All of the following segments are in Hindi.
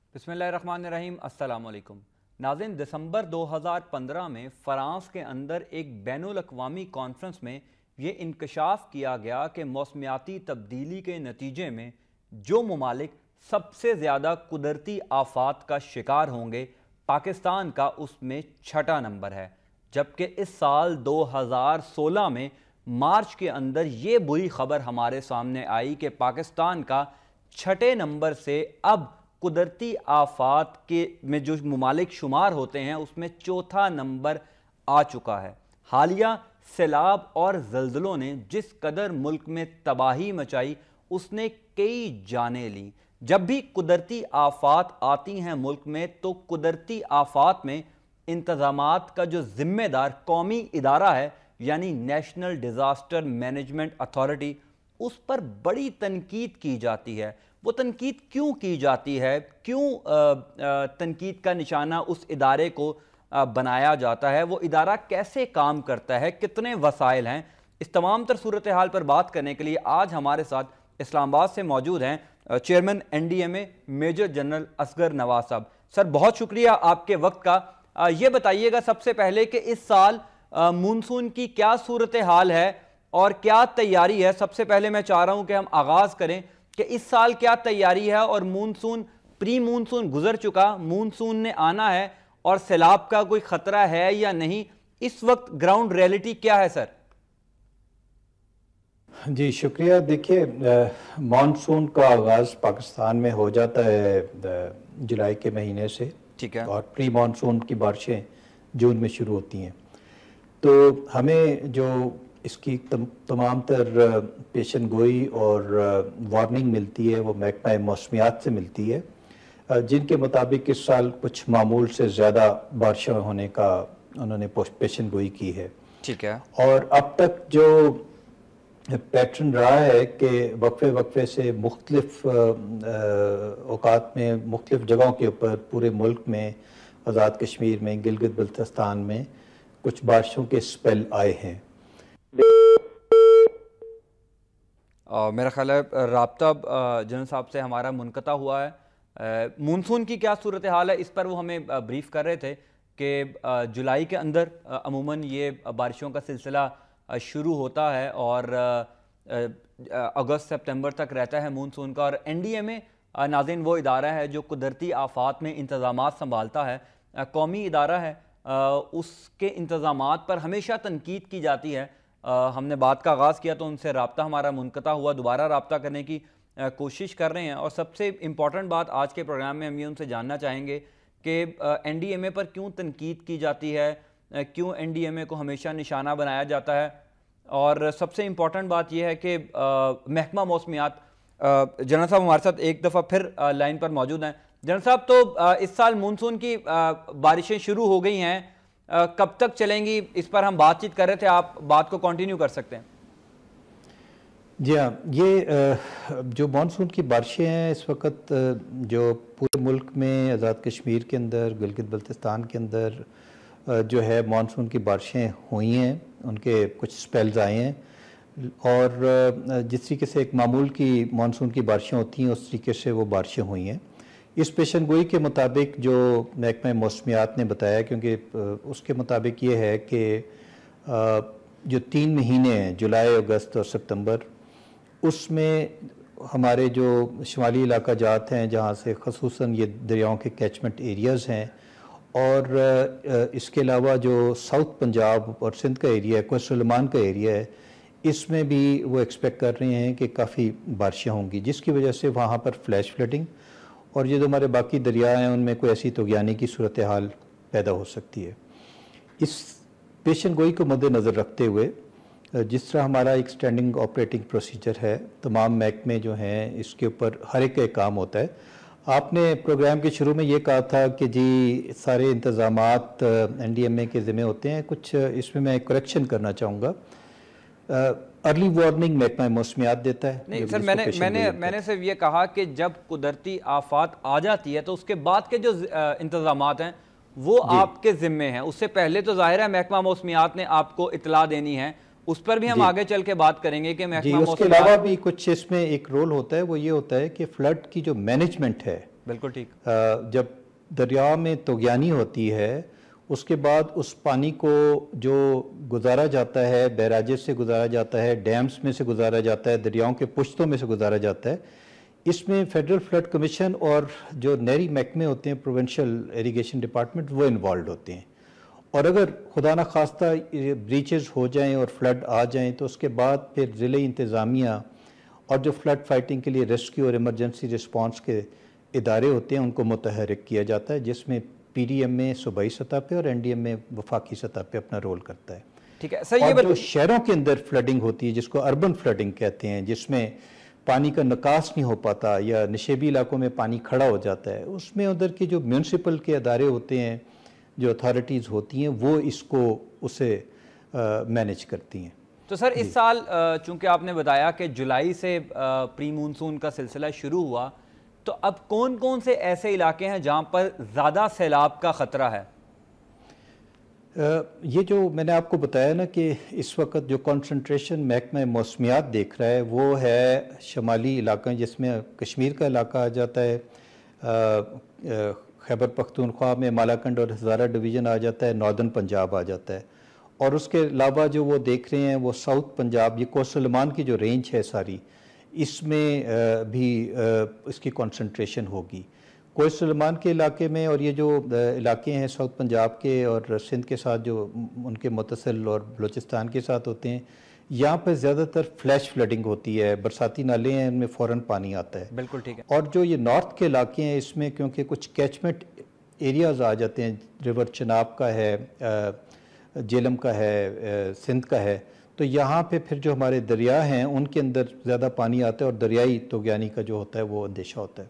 बिस्मिल्लाहिर्रहमानिर्रहीम, अस्सलाम वालेकुम। नाज़रीन, दिसंबर 2015 में फ़्रांस के अंदर एक बैनुल-अक़वामी कॉन्फ्रेंस में ये इंकशाफ किया गया कि मौसमियाती तब्दीली के नतीजे में जो ममालिक सबसे ज़्यादा कुदरती आफात का शिकार होंगे, पाकिस्तान का उसमें छठा नंबर है। जबकि इस साल 2016 में मार्च के अंदर ये बुरी खबर हमारे सामने आई कि पाकिस्तान का छठे नंबर से अब कुदरती आफात के में जो ममालिक शुमार होते हैं उसमें चौथा नंबर आ चुका है। हालिया सैलाब और जल्जलों ने जिस कदर मुल्क में तबाही मचाई, उसने कई जानें ली। जब भी कुदरती आफात आती हैं मुल्क में, तो कुदरती आफात में इंतजामात का जो जिम्मेदार कौमी इदारा है, यानी नेशनल डिज़ास्टर मैनेजमेंट अथॉरिटी, उस पर बड़ी तनकीद की जाती है। वो तनकीद क्यों की जाती है? क्यों तनकीद का निशाना उस इदारे को बनाया जाता है? वो इदारा कैसे काम करता है? कितने वसाइल हैं? इस तमाम तर सूरत हाल पर बात करने के लिए आज हमारे साथ इस्लामाबाद से मौजूद हैं chairman NDMA major general Asghar Nawaz साहब। सर, बहुत शुक्रिया आपके वक्त का। ये बताइएगा सबसे पहले कि इस साल मानसून की क्या सूरत हाल है और क्या तैयारी है? सबसे पहले मैं चाह रहा हूँ कि हम आगाज़ करें कि इस साल क्या तैयारी है और मानसून, प्री मानसून गुजर चुका, मानसून ने आना है और सैलाब का कोई खतरा है या नहीं? इस वक्त ग्राउंड रियलिटी क्या है सर? जी शुक्रिया। देखिए, मानसून का आगाज़ पाकिस्तान में हो जाता है जुलाई के महीने से, ठीक है, और प्री मानसून की बारिशें जून में शुरू होती हैं। तो हमें जो इसकी तमाम तर पेशन गोई और वार्निंग मिलती है वो महकमा मौसमियात से मिलती है, जिनके मुताबिक इस साल कुछ मामूल से ज़्यादा बारिशें होने का उन्होंने पेशन गोई की है। ठीक है। और अब तक जो पैटर्न रहा है कि वक्फे वक्फे से मुख्तलिफ औकात में मुख्तलिफ जगहों के ऊपर पूरे मुल्क में, आज़ाद कश्मीर में, गिलगित बल्तिस्तान में कुछ बारिशों के स्पेल आए हैं। मेरा ख्याल है राब्ता जनरल साहब से हमारा मुनक़ता हुआ है। मानसून की क्या सूरत हाल है, इस पर वो हमें ब्रीफ कर रहे थे कि जुलाई के अंदर अमूमन ये बारिशों का सिलसिला शुरू होता है और अगस्त सितंबर तक रहता है मानसून का। और NDMA नाज़रीन वो इदारा है जो कुदरती आफात में इंतज़ामात संभालता है, कौमी इदारा है। उसके इंतज़ामात पर हमेशा तनकीद की जाती है। हमने बात का आगाज़ किया तो उनसे रब्ता हमारा मुनक़ता हुआ, दोबारा रब्ता करने की कोशिश कर रहे हैं। और सबसे इम्पॉर्टेंट बात आज के प्रोग्राम में हम ये उनसे जानना चाहेंगे कि NDMA पर क्यों तनकीद की जाती है, क्यों NDMA को हमेशा निशाना बनाया जाता है। और सबसे इम्पॉर्टेंट बात यह है कि महकमा मौसमियात, जनरल साहब हमारे साथ एक दफ़ा फिर लाइन पर मौजूद हैं। जनरल साहब, तो इस साल मानसून की बारिशें शुरू हो गई हैं, कब तक चलेंगी, इस पर हम बातचीत कर रहे थे, आप बात को कंटिन्यू कर सकते हैं। जी हाँ, ये जो मानसून की बारिशें हैं इस वक्त जो पूरे मुल्क में, आज़ाद कश्मीर के अंदर, गिलगित बल्तिस्तान के अंदर जो है मानसून की बारिशें हुई हैं, उनके कुछ स्पेल्स आए हैं। और जिस तरीके से एक मामूल की मानसून की बारिशें होती हैं उस तरीके से वो बारिशें हुई हैं। इस पेशन गोई के मुताबिक जो महकमा मौसमियात ने बताया, क्योंकि उसके मुताबिक ये है कि जो 3 महीने हैं, जुलाई, अगस्त और सितंबर, उसमें हमारे जो शुमाली इलाका जात हैं जहाँ से ख़ुसूसन ये दरियाओं के कैचमेंट एरियाज़ हैं, और इसके अलावा जो साउथ पंजाब और सिंध का एरिया है, कोसलमान का एरिया है, इसमें भी वो एक्सपेक्ट कर रहे हैं कि काफ़ी बारिशें होंगी, जिसकी वजह से वहाँ पर फ्लैश फ्लडिंग और ये जो हमारे बाकी दरिया हैं उनमें कोई ऐसी तूग़यानी की सूरत हाल पैदा हो सकती है। इस पेशन गोई को मद्देनज़र रखते हुए जिस तरह हमारा एक स्टैंडिंग ऑपरेटिंग प्रोसीजर है, तमाम महकमे जो हैं इसके ऊपर हर एक का काम होता है। आपने प्रोग्राम के शुरू में ये कहा था कि जी सारे इंतज़ामात NDMA के ज़िम्मे होते हैं। कुछ इसमें मैं करेक्शन करना चाहूँगा। अर्ली वार्निंग महकमा मौसमियात देता है। नहीं सर, मैंने सिर्फ ये कहा कि जब कुदरती आफात आ जाती है तो उसके बाद के जो इंतजामात हैं वो आपके ज़िम्मे हैं। उससे पहले तो जाहिर है महकमा मौसमियात ने आपको इतला देनी है, उस पर भी हम आगे चल के बात करेंगे कि महकमा उसके अलावा भी कुछ इसमें एक रोल होता है। वो ये होता है कि फ्लड की जो मैनेजमेंट है बिल्कुल ठीक। जब दरिया में तोगयानी होती है उसके बाद उस पानी को जो गुजारा जाता है, बैराजेस से गुजारा जाता है, डैम्स में से गुजारा जाता है, दरियाओं के पुश्तों में से गुजारा जाता है, इसमें फेडरल फ्लड कमीशन और जो नहरी महकमे होते हैं, प्रोविंशियल इरिगेशन डिपार्टमेंट, वो इन्वॉल्व होते हैं। और अगर खुदा न खास्ता ब्रीचेस हो जाएं और फ्लड आ जाएं तो उसके बाद फिर ज़िले इंतज़ामिया और जो फ्लड फाइटिंग के लिए रेस्क्यू और इमरजेंसी रिस्पांस के इदारे होते हैं उनको मुतहरिक किया जाता है, जिसमें पीडीएम में सूबाई सतह पे और एनडीएम में वफाकी सतह पे अपना रोल करता है। ठीक है सर। और जो शहरों के अंदर फ्लडिंग होती है जिसको अर्बन फ्लडिंग कहते हैं, जिसमें पानी का निकास नहीं हो पाता या नशेबी इलाकों में पानी खड़ा हो जाता है, उसमें उधर की जो म्यूनसिपल के अदारे होते हैं, जो अथॉरिटीज़ होती हैं, वो इसको उसे मैनेज करती हैं। तो सर इस साल चूंकि आपने बताया कि जुलाई से प्री मानसून का सिलसिला शुरू हुआ, तो अब कौन कौन से ऐसे इलाके हैं जहां पर ज़्यादा सैलाब का ख़तरा है? ये जो मैंने आपको बताया ना कि इस वक्त जो कंसंट्रेशन महकमा मौसमियात देख रहा है वो है शमाली इलाका, जिसमें कश्मीर का इलाका आ जाता है, खैबर पख्तूनख्वा में मालाकंड और हज़ारा डिवीज़न आ जाता है, नॉर्दर्न पंजाब आ जाता है, और उसके अलावा जो वो देख रहे हैं वो साउथ पंजाब, ये कोसलमान की जो रेंज है सारी, इसमें भी इसकी कंसंट्रेशन होगी। कोसलमान के इलाके में और ये जो इलाके हैं साउथ पंजाब के और सिंध के साथ जो उनके मुतसिल और बलूचिस्तान के साथ होते हैं, यहाँ पर ज़्यादातर फ्लैश फ्लडिंग होती है, बरसाती नाले हैं, उनमें फ़ौरन पानी आता है। बिल्कुल ठीक है। और जो ये नॉर्थ के इलाके हैं इसमें क्योंकि कुछ कैचमेंट एरियाज़ आ जाते हैं, रिवर चनाब का है, जेलम का है, सिंध का है, तो यहाँ पे फिर जो हमारे दरिया हैं उनके अंदर ज़्यादा पानी आता है और दरियाई तोगयानी का जो होता है वो अंदेशा होता है।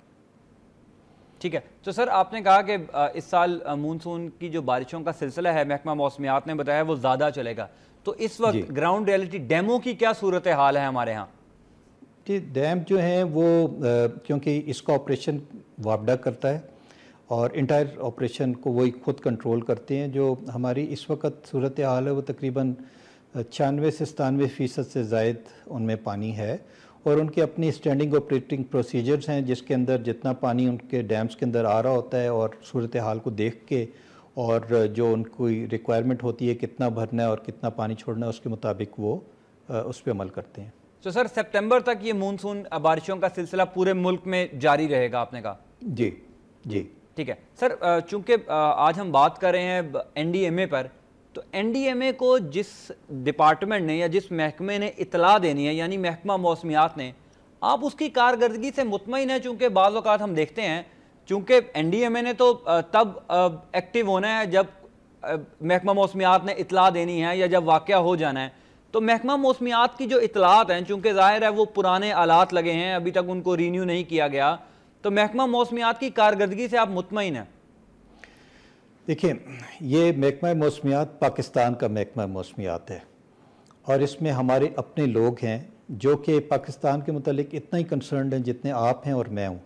ठीक है। तो सर आपने कहा कि इस साल मानसून की जो बारिशों का सिलसिला है महकमा मौसमियात ने बताया वो ज़्यादा चलेगा, तो इस वक्त ग्राउंड रियलिटी डैमों की क्या सूरत हाल है हमारे यहाँ? जी, डैम जो हैं वो क्योंकि इसका ऑपरेशन वापडा करता है और इंटायर ऑपरेशन को वही खुद कंट्रोल करते हैं। जो हमारी इस वक्त सूरत हाल है वो तकरीबन 96 से 97% से ज़ायद उनमें पानी है और उनके अपनी स्टैंडिंग ऑपरेटिंग प्रोसीजर्स हैं जिसके अंदर जितना पानी उनके डैम्स के अंदर आ रहा होता है और सूरत हाल को देख के और जो उनकी रिक्वायरमेंट होती है कितना भरना है और कितना पानी छोड़ना है उसके मुताबिक वो उस पर अमल करते हैं। तो सर सितंबर तक ये मानसून बारिशों का सिलसिला पूरे मुल्क में जारी रहेगा आपने कहा? जी जी ठीक है। सर चूंकि आज हम बात कर रहे हैं एनडीएमए पर, तो एनडीएमए को जिस डिपार्टमेंट ने या जिस महकमे ने इतला देनी है यानी महकमा मौसमियात ने, आप उसकी कारकर्दगी से मुतमईन है? चूंकि बाज़ औक़ात हम देखते हैं चूंकि एनडीएमए ने तो तब एक्टिव होना है जब महकमा मौसमियात ने इतला देनी है या जब वाक़या हो जाना है, तो महकमा मौसमियात की जो इतलात हैं चूंकि ज़ाहिर है वो पुराने आलात लगे हैं, अभी तक उनको रीन्यू नहीं किया गया, तो महकमा मौसमियात की कारकर्दगी से आप मुतमईन हैं? देखिए, ये महकमा मौसमियात पाकिस्तान का महकमा मौसमियात है और इसमें हमारे अपने लोग हैं जो कि पाकिस्तान के मुतालिक इतना ही कंसर्न्ड हैं जितने आप हैं और मैं हूँ।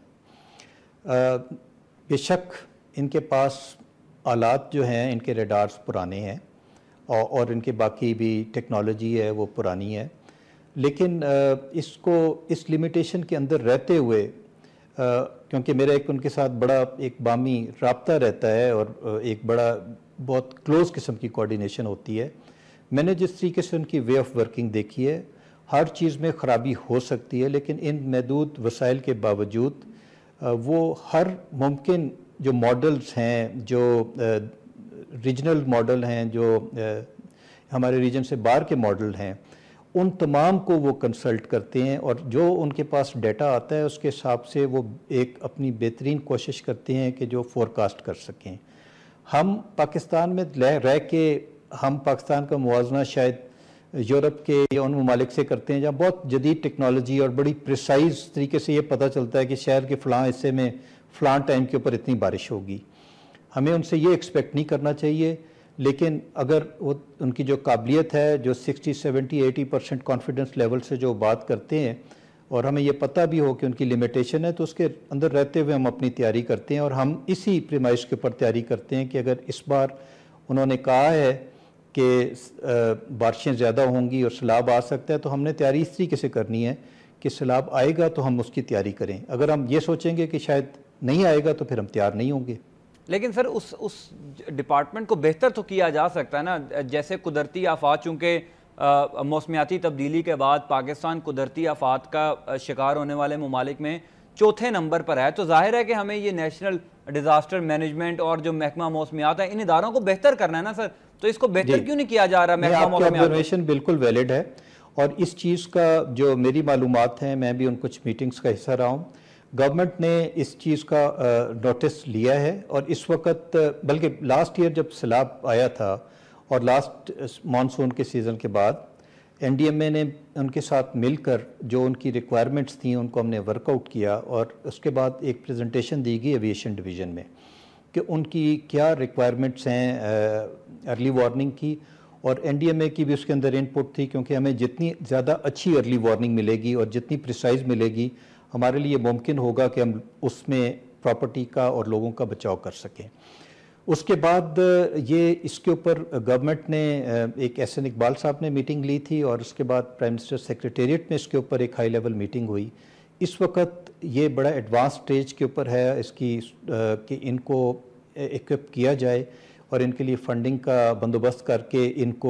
बेशक इनके पास आलात जो हैं, इनके रडार्स पुराने हैं और इनके बाकी भी टेक्नोलॉजी है वो पुरानी है, लेकिन इसको इस लिमिटेशन के अंदर रहते हुए क्योंकि मेरा एक उनके साथ बड़ा एक बामी राब्ता रहता है और एक बड़ा बहुत क्लोज़ किस्म की कोऑर्डिनेशन होती है, मैंने जिस तरीके से उनकी वे ऑफ वर्किंग देखी है, हर चीज़ में ख़राबी हो सकती है लेकिन इन महदूद वसाइल के बावजूद वो हर मुमकिन जो मॉडल्स हैं, जो रीजनल मॉडल हैं, जो हमारे रीजन से बाहर के मॉडल हैं, उन तमाम को वो कंसल्ट करते हैं और जो उनके पास डाटा आता है उसके हिसाब से वो एक अपनी बेहतरीन कोशिश करते हैं कि जो फोरकास्ट कर सकें। हम पाकिस्तान में रह के हम पाकिस्तान का मुवाजना शायद यूरोप के या उन ममालिक से करते हैं जहाँ बहुत जदीद टेक्नोलॉजी और बड़ी प्रिसाइज तरीके से ये पता चलता है कि शहर के फ़लाँ हिस्से में फ़लाँ टाइम के ऊपर इतनी बारिश होगी। हमें उनसे ये एक्सपेक्ट नहीं करना चाहिए, लेकिन अगर वो उनकी जो काबिलियत है, जो 60, 70, 80% कॉन्फिडेंस लेवल से जो बात करते हैं और हमें ये पता भी हो कि उनकी लिमिटेशन है, तो उसके अंदर रहते हुए हम अपनी तैयारी करते हैं और हम इसी प्रीमाइस के ऊपर तैयारी करते हैं कि अगर इस बार उन्होंने कहा है कि बारिशें ज़्यादा होंगी और सैलाब आ सकता है, तो हमने तैयारी इस तरीके से करनी है कि सैलाब आएगा तो हम उसकी तैयारी करें। अगर हम ये सोचेंगे कि शायद नहीं आएगा तो फिर हम तैयार नहीं होंगे। लेकिन सर उस डिपार्टमेंट को बेहतर तो किया जा सकता है ना, जैसे कुदरती आफात, चूँकि मौसमियाती तब्दीली के बाद पाकिस्तान कुदरती आफात का शिकार होने वाले ममालिक में चौथे नंबर पर है, तो जाहिर है कि हमें ये नेशनल डिज़ास्टर मैनेजमेंट और जो महकमा मौसमियात है इन इदारों को बेहतर करना है ना सर, तो इसको बेहतर क्यों नहीं किया जा रहा? महकमा ऑब्जर्वेशन बिल्कुल वैलिड है और इस चीज़ का जो मेरी मालूमात हैं, मैं भी उन कुछ मीटिंग्स का हिस्सा रहा हूँ, गवर्नमेंट ने इस चीज़ का नोटिस लिया है और इस वक्त बल्कि लास्ट ईयर जब सैलाब आया था और लास्ट मानसून के सीज़न के बाद एनडीएमए ने उनके साथ मिलकर जो उनकी रिक्वायरमेंट्स थी उनको हमने वर्कआउट किया और उसके बाद एक प्रेजेंटेशन दी गई एविएशन डिवीज़न में कि उनकी क्या रिक्वायरमेंट्स हैं अर्ली वार्निंग की, और एनडीएमए की भी उसके अंदर इनपुट थी, क्योंकि हमें जितनी ज़्यादा अच्छी अर्ली वार्निंग मिलेगी और जितनी प्रिसाइज मिलेगी हमारे लिए मुमकिन होगा कि हम उसमें प्रॉपर्टी का और लोगों का बचाव कर सकें। उसके बाद ये इसके ऊपर गवर्नमेंट ने एक एहसन इकबाल साहब ने मीटिंग ली थी और उसके बाद प्राइम मिनिस्टर सेक्रेटेरिएट में इसके ऊपर एक हाई लेवल मीटिंग हुई। इस वक्त ये बड़ा एडवांस स्टेज के ऊपर है इसकी कि इनको इक्विप किया जाए और इनके लिए फंडिंग का बंदोबस्त करके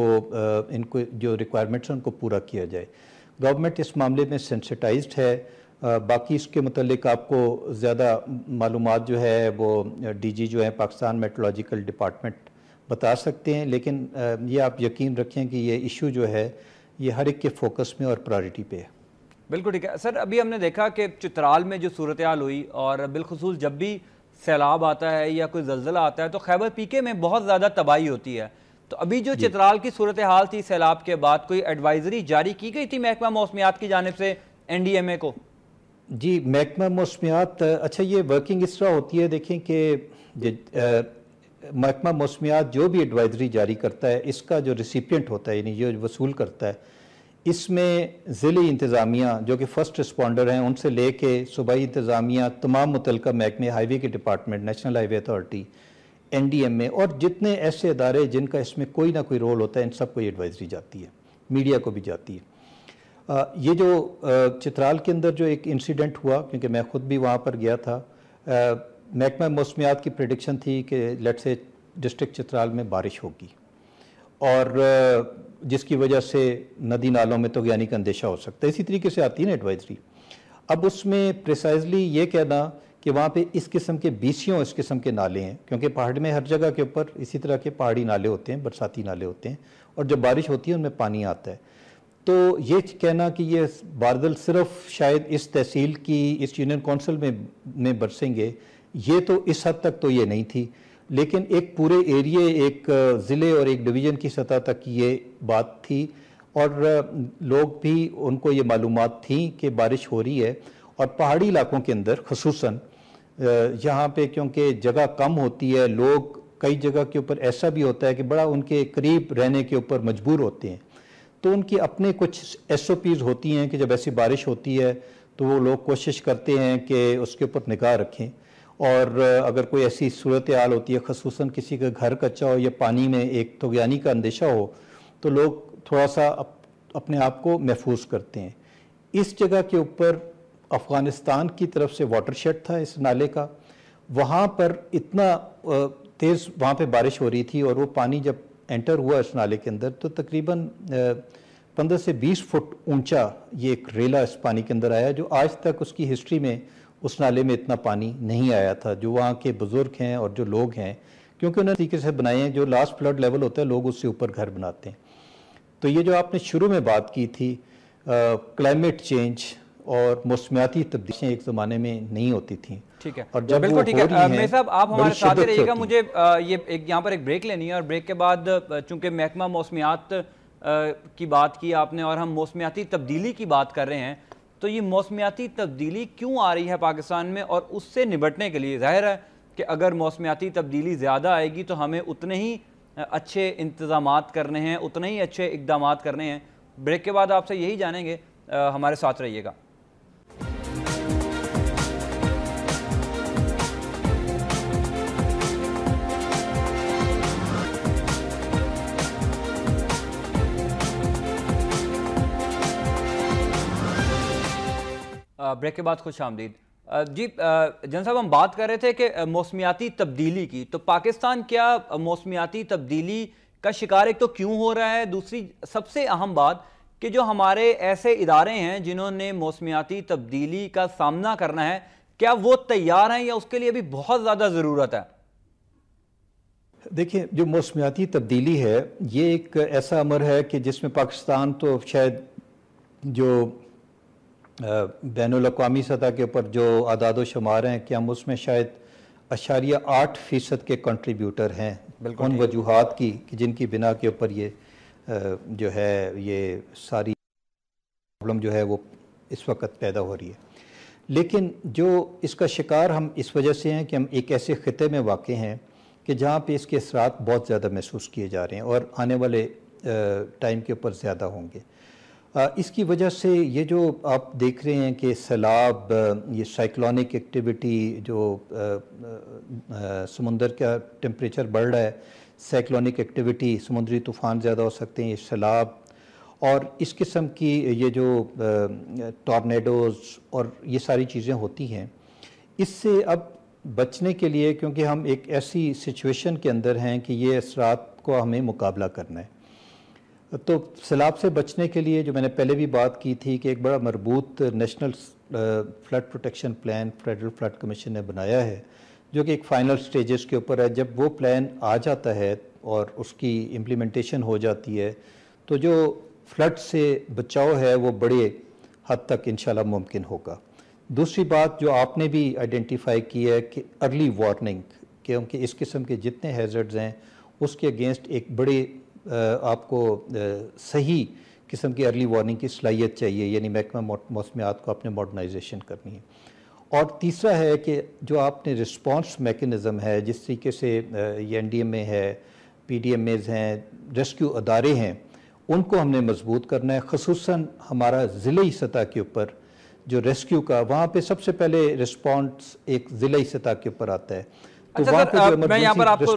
इनको जो रिक्वायरमेंट्स हैं उनको पूरा किया जाए। गवर्नमेंट इस मामले में सेंसिटाइज्ड है। बाकी इसके मुतालिक आपको ज़्यादा मालूमात जो है वो डीजी जो है पाकिस्तान मेट्रोलॉजिकल डिपार्टमेंट बता सकते हैं, लेकिन ये आप यकीन रखें कि ये इशू जो है ये हर एक के फोकस में और प्रायोरिटी पे है। बिल्कुल ठीक है सर। अभी हमने देखा कि चित्राल में जो सूरत हाल हुई और बिलखुसूस जब भी सैलाब आता है या कोई जल्जला आता है तो खैबर पीके में बहुत ज़्यादा तबाही होती है, तो अभी जो चित्राल की सूरत हाल थी सैलाब के बाद कोई एडवाइजरी जारी की गई थी महकमा मौसमियात की जानिब से एनडीएमए को? जी, महकमा मौसमियात, अच्छा ये वर्किंग इस तरह होती है, देखें कि महकमा मौसमियात जो भी एडवाइजरी जारी करता है इसका जो रिसिपिएंट होता है यानी जो वसूल करता है, इसमें ज़िली इंतज़ामिया जो कि फ़र्स्ट रिस्पॉन्डर हैं उनसे ले कर सूबाई इंतज़ामिया, तमाम मुतलका महकमे, हाईवे के department, national highway authority, NDMA और जितने ऐसे इदारे जिनका इसमें कोई ना कोई रोल होता है, इन सबको ये एडवाइजरी जाती है, मीडिया को भी जाती है। ये जो चित्राल के अंदर जो एक इंसिडेंट हुआ, क्योंकि मैं ख़ुद भी वहाँ पर गया था, महकमा मौसमियात की प्रेडिक्शन थी कि लेट से डिस्ट्रिक्ट चित्राल में बारिश होगी और जिसकी वजह से नदी नालों में तो यानी का अंदेशा हो सकता है। इसी तरीके से आती है ना एडवाइजरी। अब उसमें प्रिसाइजली ये कहना कि वहाँ पे इस किस्म के बीसियों इस किस्म के नाले हैं, क्योंकि पहाड़ में हर जगह के ऊपर इसी तरह के पहाड़ी नाले होते हैं, बरसाती नाले होते हैं और जब बारिश होती है उनमें पानी आता है। तो ये कहना कि ये बादल सिर्फ शायद इस तहसील की, इस यूनियन कौंसिल में बरसेंगे, ये तो इस हद तक तो ये नहीं थी, लेकिन एक पूरे एरिए, एक ज़िले और एक डिवीज़न की सतह तक ये बात थी और लोग भी, उनको ये मालूमात थी कि बारिश हो रही है। और पहाड़ी इलाकों के अंदर ख़ुसूसन यहाँ पे क्योंकि जगह कम होती है, लोग कई जगह के ऊपर ऐसा भी होता है कि बड़ा उनके करीब रहने के ऊपर मजबूर होते हैं, तो उनकी अपने कुछ SOPs होती हैं कि जब ऐसी बारिश होती है तो वो लोग कोशिश करते हैं कि उसके ऊपर निगाह रखें और अगर कोई ऐसी सूरत हाल होती है, ख़ुसूसन किसी का घर कच्चा हो या पानी में एक तगयानी का अंदेशा हो, तो लोग थोड़ा सा अपने आप को महफूज करते हैं। इस जगह के ऊपर अफ़गानिस्तान की तरफ से वाटरशेड था इस नाले का, वहाँ पर इतना तेज़ वहाँ पे बारिश हो रही थी और वो पानी जब एंटर हुआ इस नाले के अंदर तो तकरीबन 15 से 20 फुट ऊंचा ये एक रेला इस पानी के अंदर आया, जो आज तक उसकी हिस्ट्री में उस नाले में इतना पानी नहीं आया था। जो वहाँ के बुज़ुर्ग हैं और जो लोग हैं, क्योंकि उन्होंने तरीके से बनाए हैं, जो लास्ट फ्लड लेवल होता है लोग उससे ऊपर घर बनाते हैं। तो ये जो आपने शुरू में बात की थी क्लाइमेट चेंज और मौसमियाती तब्दीलियाँ एक ज़माने में नहीं होती थी, ठीक है, और जब बिल्कुल ठीक है। मेरे साहब आप हमारे साथ ही रहिएगा, मुझे ये यहाँ पर एक ब्रेक लेनी है और ब्रेक के बाद चूँकि महकमा मौसमियात की बात की आपने और हम मौसमियाती तब्दीली की बात कर रहे हैं, तो ये मौसमियाती तब्दीली क्यों आ रही है पाकिस्तान में और उससे निपटने के लिए जाहिर है कि अगर मौसमियाती तब्दीली ज़्यादा आएगी तो हमें उतने ही अच्छे इंतज़ामात करने हैं, उतने ही अच्छे इक़दामात करने हैं। ब्रेक के बाद आपसे यही जानेंगे, हमारे साथ रहिएगा। ब्रेक के बाद खुश आमदीद। जी जन साहब, हम बात कर रहे थे कि मौसमियाती तब्दीली की, तो पाकिस्तान क्या मौसमियाती तब्दीली का शिकार एक तो क्यों हो रहा है, दूसरी सबसे अहम बात कि जो हमारे ऐसे इदारे हैं जिन्होंने मौसमियाती तब्दीली का सामना करना है, क्या वो तैयार हैं या उसके लिए भी बहुत ज़्यादा ज़रूरत है? देखिए, जो मौसमियाती तब्दीली है ये एक ऐसा अमर है कि जिसमें पाकिस्तान तो शायद जो बैनुल-अक़वामी सतह के ऊपर जो आदाद व शुमार हैं कि हम उसमें शायद 8% के कंट्रीब्यूटर हैं उन वजूहात की कि जिनकी बिना के ऊपर ये जो है ये सारी प्रॉब्लम जो है वो इस वक्त पैदा हो रही है। लेकिन जो इसका शिकार हम इस वजह से हैं कि हम एक ऐसे ख़िते में वाक़े हैं कि जहाँ पे इसके असरात बहुत ज़्यादा महसूस किए जा रहे हैं और आने वाले टाइम के ऊपर ज़्यादा होंगे। इसकी वजह से ये जो आप देख रहे हैं कि सैलाब, ये साइक्लोनिक एक्टिविटी, जो समुंदर का टेम्परेचर बढ़ रहा है, साइक्लोनिक एक्टिविटी, समुद्री तूफ़ान ज़्यादा हो सकते हैं, ये सैलाब और इस किस्म की ये जो टॉर्नेडोज़ और ये सारी चीज़ें होती हैं, इससे अब बचने के लिए, क्योंकि हम एक ऐसी सिचुएशन के अंदर हैं कि ये असरात को हमें मुकाबला करना है, तो सैलाब से बचने के लिए जो मैंने पहले भी बात की थी कि एक बड़ा मरबूत national flood protection plan federal flood commission ने बनाया है, जो कि एक फ़ाइनल स्टेजेस के ऊपर है। जब वो प्लान आ जाता है और उसकी इम्प्लीमेंटेशन हो जाती है तो जो फ्लड से बचाव है वो बड़े हद तक इंशाल्लाह मुमकिन होगा। दूसरी बात जो आपने भी आइडेंटिफाई की है कि अर्ली वार्निंग, क्योंकि इस किस्म के जितने हैज़र्ड्स हैं उसके अगेंस्ट एक बड़े आपको सही किस्म की अर्ली वार्निंग की सलाहियत चाहिए, यानी महकमा मौसमियात को अपने मॉडर्नाइजेशन करनी है। और तीसरा है कि जो आपने रिस्पॉन्स मैकेनिज़्म है, जिस तरीके से ये NDMA है, PDMAs हैं, रेस्क्यू अदारे हैं, उनको हमने मजबूत करना है। ख़ुसूसन हमारा ज़िले सतह के ऊपर जो रेस्क्यू का, वहाँ पे सबसे पहले रिस्पॉन्स एक ज़िले सतह के ऊपर आता है। अच्छा सर, मैं यहाँ पर आपको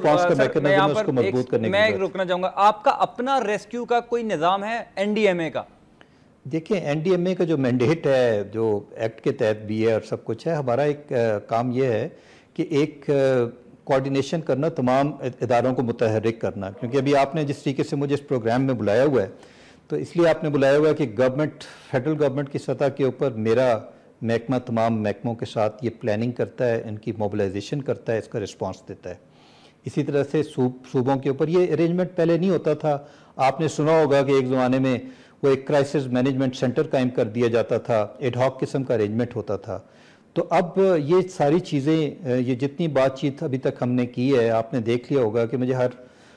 मैं रोकना चाहूँगा, आपका अपना रेस्क्यू का कोई निज़ाम है NDMA का? देखिए, NDMA का जो मैंडेट है, जो एक्ट के तहत भी है और सब कुछ है, हमारा एक काम ये है कि एक कोऑर्डिनेशन करना, तमाम इदारों को मुतहर्रिक करना। क्योंकि अभी आपने जिस तरीके से मुझे इस प्रोग्राम में बुलाया हुआ है, तो इसलिए आपने बुलाया हुआ है कि गवर्नमेंट, फेडरल गवर्नमेंट की सतह के ऊपर मेरा महकमा तमाम महकमों के साथ ये प्लानिंग करता है, इनकी मोबिलाइजेशन करता है, इसका रिस्पांस देता है। इसी तरह से सूबों के ऊपर ये अरेंजमेंट पहले नहीं होता था। आपने सुना होगा कि एक ज़माने में वो एक क्राइसिस मैनेजमेंट सेंटर कायम कर दिया जाता था, एडहॉक किस्म का अरेंजमेंट होता था। तो अब ये सारी चीज़ें, ये जितनी बातचीत अभी तक हमने की है, आपने देख लिया होगा कि मुझे हर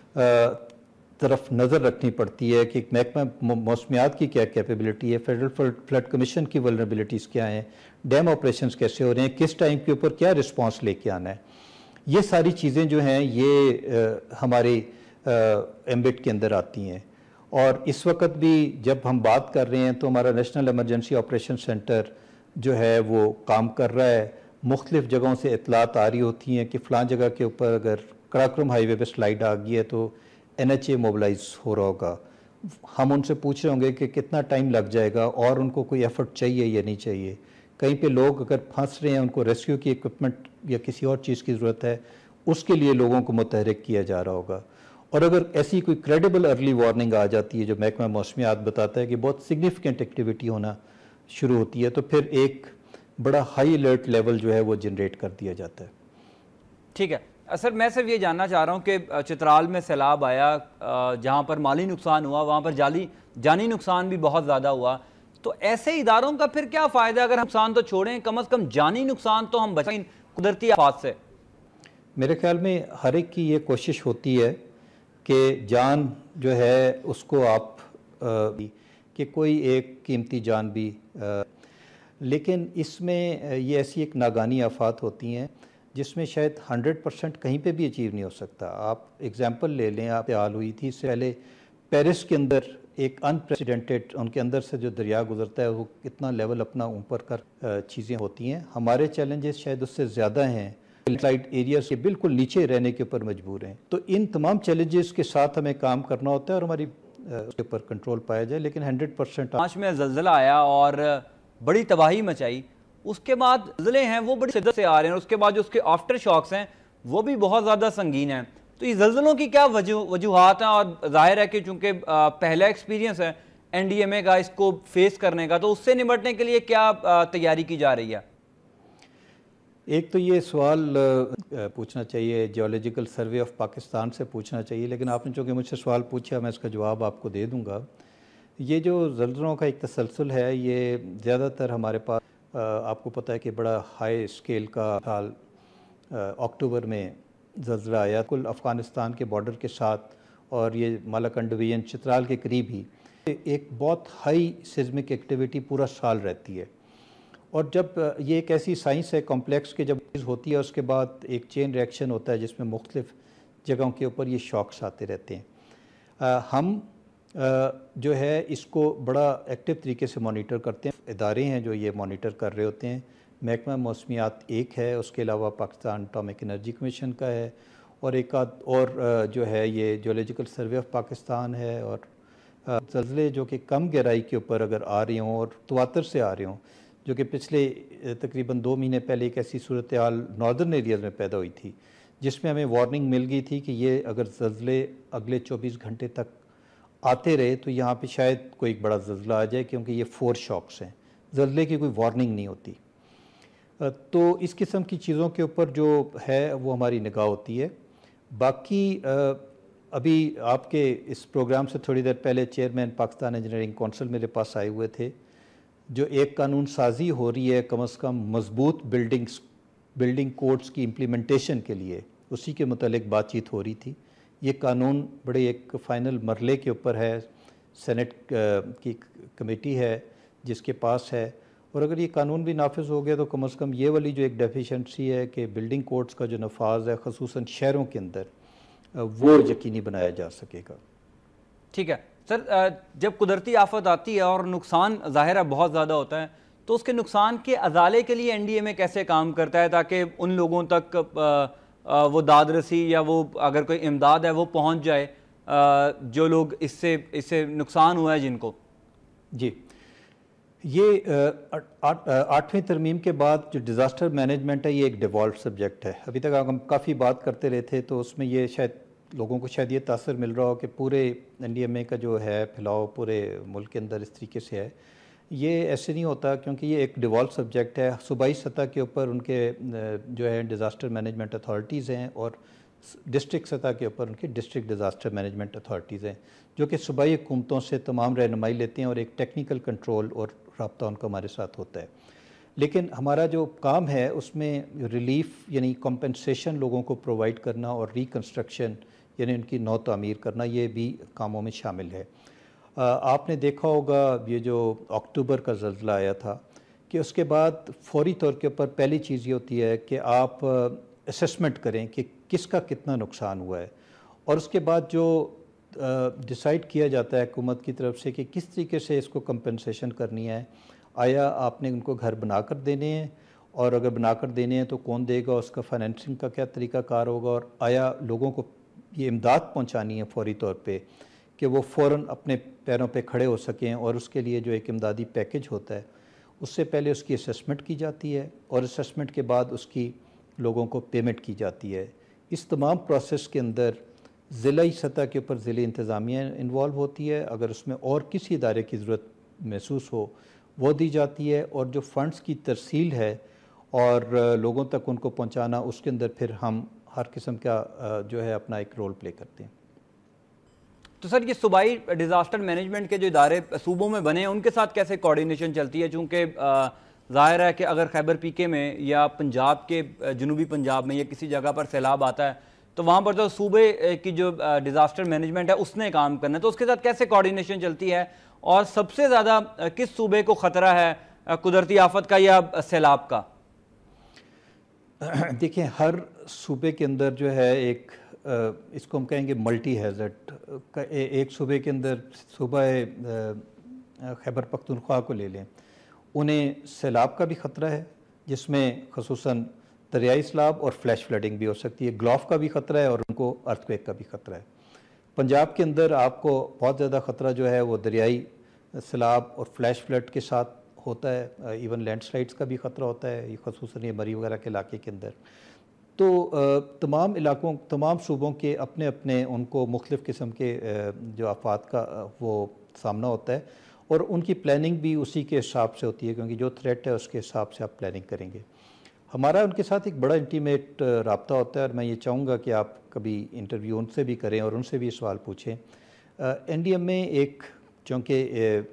तरफ नज़र रखनी पड़ती है कि महकमा मौसमियात की क्या कैपेबिलिटी है, फेडरल फ्लड कमीशन की वल्नरेबिलिटीज़ क्या हैं, डैम ऑपरेशंस कैसे हो रहे हैं, किस टाइम के ऊपर क्या रिस्पांस लेके आना है। ये सारी चीज़ें जो हैं ये हमारे एम्बिट के अंदर आती हैं। और इस वक्त भी जब हम बात कर रहे हैं तो हमारा नेशनल एमरजेंसी ऑपरेशन सेंटर जो है वो काम कर रहा है। मुख्तलिफ़ जगहों से इतलात आ रही होती हैं कि फ़लाँ जगह के ऊपर अगर कराक्रम हाईवे पे स्लाइड आ गई है तो NHA मोबिलाइज हो रहा होगा। हम उनसे पूछ रहे होंगे कि कितना टाइम लग जाएगा और उनको कोई एफर्ट चाहिए या नहीं चाहिए। कहीं पे लोग अगर फंस रहे हैं, उनको रेस्क्यू की इक्विपमेंट या किसी और चीज़ की ज़रूरत है, उसके लिए लोगों को मुतहरिक किया जा रहा होगा। और अगर ऐसी कोई क्रेडिबल अर्ली वार्निंग आ जाती है, जो महकमा मौसमियात बताता है कि बहुत सिग्निफिकेंट एक्टिविटी होना शुरू होती है, तो फिर एक बड़ा हाई अलर्ट लेवल जो है वो जनरेट कर दिया जाता है। ठीक है सर, मैं सिर्फ ये जानना चाह रहा हूँ कि चित्राल में सैलाब आया, जहाँ पर माली नुकसान हुआ, वहाँ पर जानी नुकसान भी बहुत ज़्यादा हुआ, तो ऐसे इदारों का फिर क्या फ़ायदा? अगर नुकसान तो छोड़ें, कम से कम जानी नुकसान तो हम बचाएं कुदरती आफात से। मेरे ख्याल में हर एक की ये कोशिश होती है कि जान जो है उसको आप कि कोई एक कीमती जान भी, लेकिन इसमें ये ऐसी एक नागानी आफात होती हैं जिसमें शायद 100% कहीं पे भी अचीव नहीं हो सकता। आप एग्जांपल ले लें, आप हाल हुई थी इससे पहले पेरिस के अंदर एक अनप्रेसिडेंटेड, उनके अंदर से जो दरिया गुजरता है वो कितना लेवल अपना ऊपर कर चीज़ें होती हैं। हमारे चैलेंजेस शायद उससे ज़्यादा हैं, साइड एरिया से बिल्कुल नीचे रहने के ऊपर मजबूर हैं। तो इन तमाम चैलेंजेस के साथ हमें काम करना होता है और हमारी उसके ऊपर कंट्रोल पाया जाए। लेकिन 100% मार्च में ज़लज़ला आया और बड़ी तबाही मचाई, उसके बाद ज़लज़ले हैं वो बड़ी शिद्दत से आ रहे हैं, और उसके बाद जो उसके आफ्टर शॉक्स हैं वो भी बहुत ज़्यादा संगीन हैं। तो ये ज़लज़लों की क्या वजूहात हैं? और जाहिर है कि चूँकि पहला एक्सपीरियंस है एनडीएमए का इसको फेस करने का, तो उससे निपटने के लिए क्या तैयारी की जा रही है? एक तो ये सवाल पूछना चाहिए जियोलॉजिकल सर्वे ऑफ पाकिस्तान से पूछना चाहिए, लेकिन आपने चूँकि मुझसे सवाल पूछा, मैं इसका जवाब आपको दे दूँगा। ये जो ज़लज़लों का एक तसलसल है, ये ज़्यादातर हमारे पास आपको पता है कि बड़ा हाई स्केल का साल अक्टूबर में ज़लज़ला आया कुल अफ़गानिस्तान के बॉर्डर के साथ, और ये मालाकंड डिवीज़न चित्राल के करीब ही एक बहुत हाई सिस्मिक एक्टिविटी पूरा साल रहती है। और जब ये एक ऐसी साइंस है कॉम्प्लेक्स के, जब चीज़ होती है उसके बाद एक चेन रिएक्शन होता है जिसमें मुख्तलिफ़ जगहों के ऊपर ये शॉक्स आते रहते हैं। हम जो है इसको बड़ा एक्टिव तरीके से मॉनिटर करते हैं। इदारे हैं जो ये मॉनिटर कर रहे होते हैं। महकमा मौसमियात एक है, उसके अलावा पाकिस्तान एटॉमिक एनर्जी कमीशन का है, और एक आध और जो है ये जियोलॉजिकल सर्वे ऑफ पाकिस्तान है। और ज़लज़ले जो कि कम गहराई के ऊपर अगर आ रही हों और तवातर से आ रहे हों, जो कि पिछले तकरीबन 2 महीने पहले एक ऐसी सूरत हाल नॉर्दर्न एरियाज़ में पैदा हुई थी जिसमें हमें वार्निंग मिल गई थी कि ये अगर ज़लज़ले अगले 24 घंटे तक आते रहे तो यहाँ पे शायद कोई एक बड़ा ज़लज़ला आ जाए, क्योंकि ये 4 शॉक्स हैं। ज़लज़ले की कोई वार्निंग नहीं होती। तो इस किस्म की चीज़ों के ऊपर जो है वो हमारी निगाह होती है। बाकी अभी आपके इस प्रोग्राम से थोड़ी देर पहले चेयरमैन पाकिस्तान इंजीनियरिंग कौंसिल मेरे पास आए हुए थे। जो एक कानून साजी हो रही है कम से कम मजबूत बिल्डिंग कोड्स की इम्प्लीमेंटेशन के लिए, उसी के मुतालिक बातचीत हो रही थी। ये कानून बड़े एक फ़ाइनल मरले के ऊपर है, सेनेट की कमेटी है जिसके पास है, और अगर ये कानून भी नाफिज हो गया तो कम से कम ये वाली जो एक डेफिशिएंसी है कि बिल्डिंग कोड्स का जो नफाज है ख़ुसूसन शहरों के अंदर, वो यकीनी बनाया जा सकेगा। ठीक है सर, जब कुदरती आफत आती है और नुकसान ज़ाहिर है बहुत ज़्यादा होता है, तो उसके नुकसान के अजाले के लिए एनडीएमए कैसे काम करता है ताकि उन लोगों तक वो दाद रसी या वो अगर कोई इमदाद है वो पहुंच जाए, जो लोग इससे नुकसान हुआ है जिनको? जी, ये 8वीं तरमीम के बाद जो डिज़ास्टर मैनेजमेंट है ये एक डिवॉल्व सब्जेक्ट है। अभी तक हम काफ़ी बात करते रहे थे, तो उसमें ये शायद लोगों को शायद ये तासर मिल रहा हो कि पूरे एनडीएमए का जो है फैलाव पूरे मुल्क के अंदर इस तरीके से है। ये ऐसे नहीं होता, क्योंकि ये एक डिवॉल्व सब्जेक्ट है। सूबाई सतह के ऊपर उनके जो है डिज़ास्टर मैनेजमेंट अथॉरिटीज़ हैं, और डिस्ट्रिक्ट सतह के ऊपर उनकी डिस्ट्रिक्ट डिज़ास्टर मैनेजमेंट अथॉरिटीज़ हैं, जो कि सूबाई हुकूमतों से तमाम रहनुमाई लेते हैं, और एक टेक्निकल कंट्रोल और रब्ता उनका हमारे साथ होता है। लेकिन हमारा जो काम है उसमें रिलीफ यानी कॉम्पनसेशन लोगों को प्रोवाइड करना, और रिकन्स्ट्रक्शन यानी उनकी नौ तामीर करना, ये भी कामों में शामिल है। आपने देखा होगा ये जो अक्टूबर का ज़लज़ला आया था कि उसके बाद फौरी तौर के ऊपर पहली चीज़ ये होती है कि आप असेसमेंट करें कि किसका कितना नुकसान हुआ है, और उसके बाद जो डिसाइड किया जाता है हुकूमत की तरफ से कि किस तरीके से इसको कंपनसेशन करनी है। आया आपने उनको घर बना कर देने हैं, और अगर बना कर देने हैं तो कौन देगा, उसका फाइनेंसिंग का क्या तरीका कार होगा, और आया लोगों को ये इमदाद पहुंचानी है फौरी तौर पे कि वो फ़ौरन अपने पैरों पे खड़े हो सकें, और उसके लिए जो एक इमदादी पैकेज होता है उससे पहले उसकी असेसमेंट की जाती है, और असेसमेंट के बाद उसकी लोगों को पेमेंट की जाती है। इस तमाम प्रोसेस के अंदर ज़िलाई सतह के ऊपर ज़िली इंतज़ामिया इन्वॉल्व होती है। अगर उसमें और किसी इदारे की ज़रूरत महसूस हो वो दी जाती है, और जो फ़ंड्स की तरसील है और लोगों तक उनको पहुँचाना, उसके अंदर फिर हम हर किस्म का जो है अपना एक रोल प्ले करते हैं। तो सर ये सूबाई डिज़ास्टर मैनेजमेंट के जो इदारे सूबों में बने हैं उनके साथ कैसे कोऑर्डिनेशन चलती है? चूँकि ज़ाहिर है कि अगर खैबर पीके में या पंजाब के जनूबी पंजाब में या किसी जगह पर सैलाब आता है तो वहाँ पर तो सूबे की जो डिज़ास्टर मैनेजमेंट है उसने काम करना है, तो उसके साथ कैसे कोऑर्डिनेशन चलती है? और सबसे ज़्यादा किस सूबे को ख़तरा है कुदरती आफत का या सैलाब का? देखिए, हर सूबे के अंदर जो है एक इसको हम कहेंगे मल्टी हैज़र्ड का एक सूबे के अंदर, सूबा खैबर पख्तूनख्वा को ले लें, उन्हें सैलाब का भी ख़तरा है जिसमें खसूसन दरियाई सैलाब और फ्लैश फ्लडिंग भी हो सकती है। ग्लॉफ का भी ख़तरा है और उनको अर्थक्वेक का भी ख़तरा है। पंजाब के अंदर आपको बहुत ज़्यादा ख़तरा जो है वो दरियाई सैलाब और फ्लैश फ्लड के साथ होता है, इवन लैंडस्लाइड्स का भी ख़तरा होता है, ख़ुसूसन ये मरी वगैरह के इलाके के अंदर। तो तमाम इलाकों, तमाम सूबों के अपने अपने उनको मुख्तलिफ़ किस्म के जो आफात का वो सामना होता है, और उनकी प्लानिंग भी उसी के हिसाब से होती है, क्योंकि जो थ्रेट है उसके हिसाब से आप प्लानिंग करेंगे। हमारा उनके साथ एक बड़ा इंटीमेट राब्ता होता है, और मैं ये चाहूँगा कि आप कभी इंटरव्यू उनसे भी करें और उनसे भी सवाल पूछें। NDM में एक, चूँकि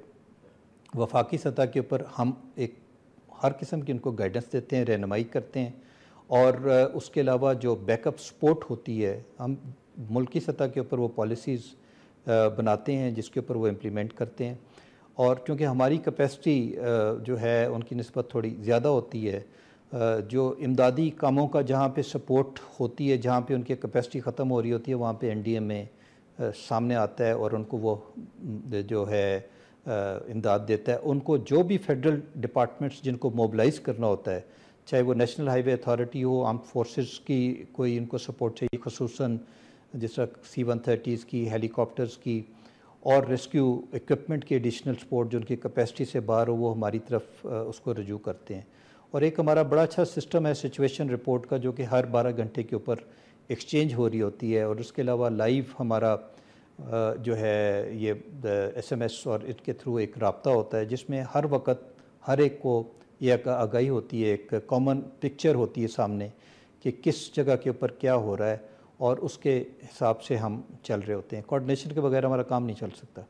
वफाकी सतह के ऊपर हम एक हर किस्म की उनको गाइडेंस देते हैं, रहनुमाई करते हैं, और उसके अलावा जो बैकअप सपोर्ट होती है, हम मुल्की सतह के ऊपर वो पॉलिसीज़ बनाते हैं जिसके ऊपर वो इम्प्लीमेंट करते हैं। और क्योंकि हमारी कैपेसिटी जो है उनकी निस्बत थोड़ी ज़्यादा होती है, जो इमदादी कामों का जहाँ पे सपोर्ट होती है, जहाँ पे उनकी कैपेसिटी ख़त्म हो रही होती है, वहाँ पे NDM में सामने आता है और उनको वो जो है इमदाद देता है। उनको जो भी फेडरल डिपार्टमेंट्स जिनको मोबिलाइज़ करना होता है, चाहे वो नेशनल हाईवे अथॉरिटी हो, आर्म फोर्सेस की कोई इनको सपोर्ट चाहिए, खसूसन जिस तरह C-130s की, हेलीकॉप्टर्स की, और रेस्क्यू इक्विपमेंट की एडिशनल सपोर्ट जो उनकी कैपेसिटी से बाहर हो, वो हमारी तरफ उसको रजू करते हैं। और एक हमारा बड़ा अच्छा सिस्टम है सिचुएशन रिपोर्ट का, जो कि हर 12 घंटे के ऊपर एक्सचेंज हो रही होती है। और उसके अलावा लाइव हमारा जो है ये SMS और इसके थ्रू एक राब्ता होता है, जिसमें हर वक्त हर एक को यह आगाही होती है, एक कॉमन पिक्चर होती है सामने कि किस जगह के ऊपर क्या हो रहा है, और उसके हिसाब से हम चल रहे होते हैं। कोऑर्डिनेशन के बगैर हमारा काम नहीं चल सकता।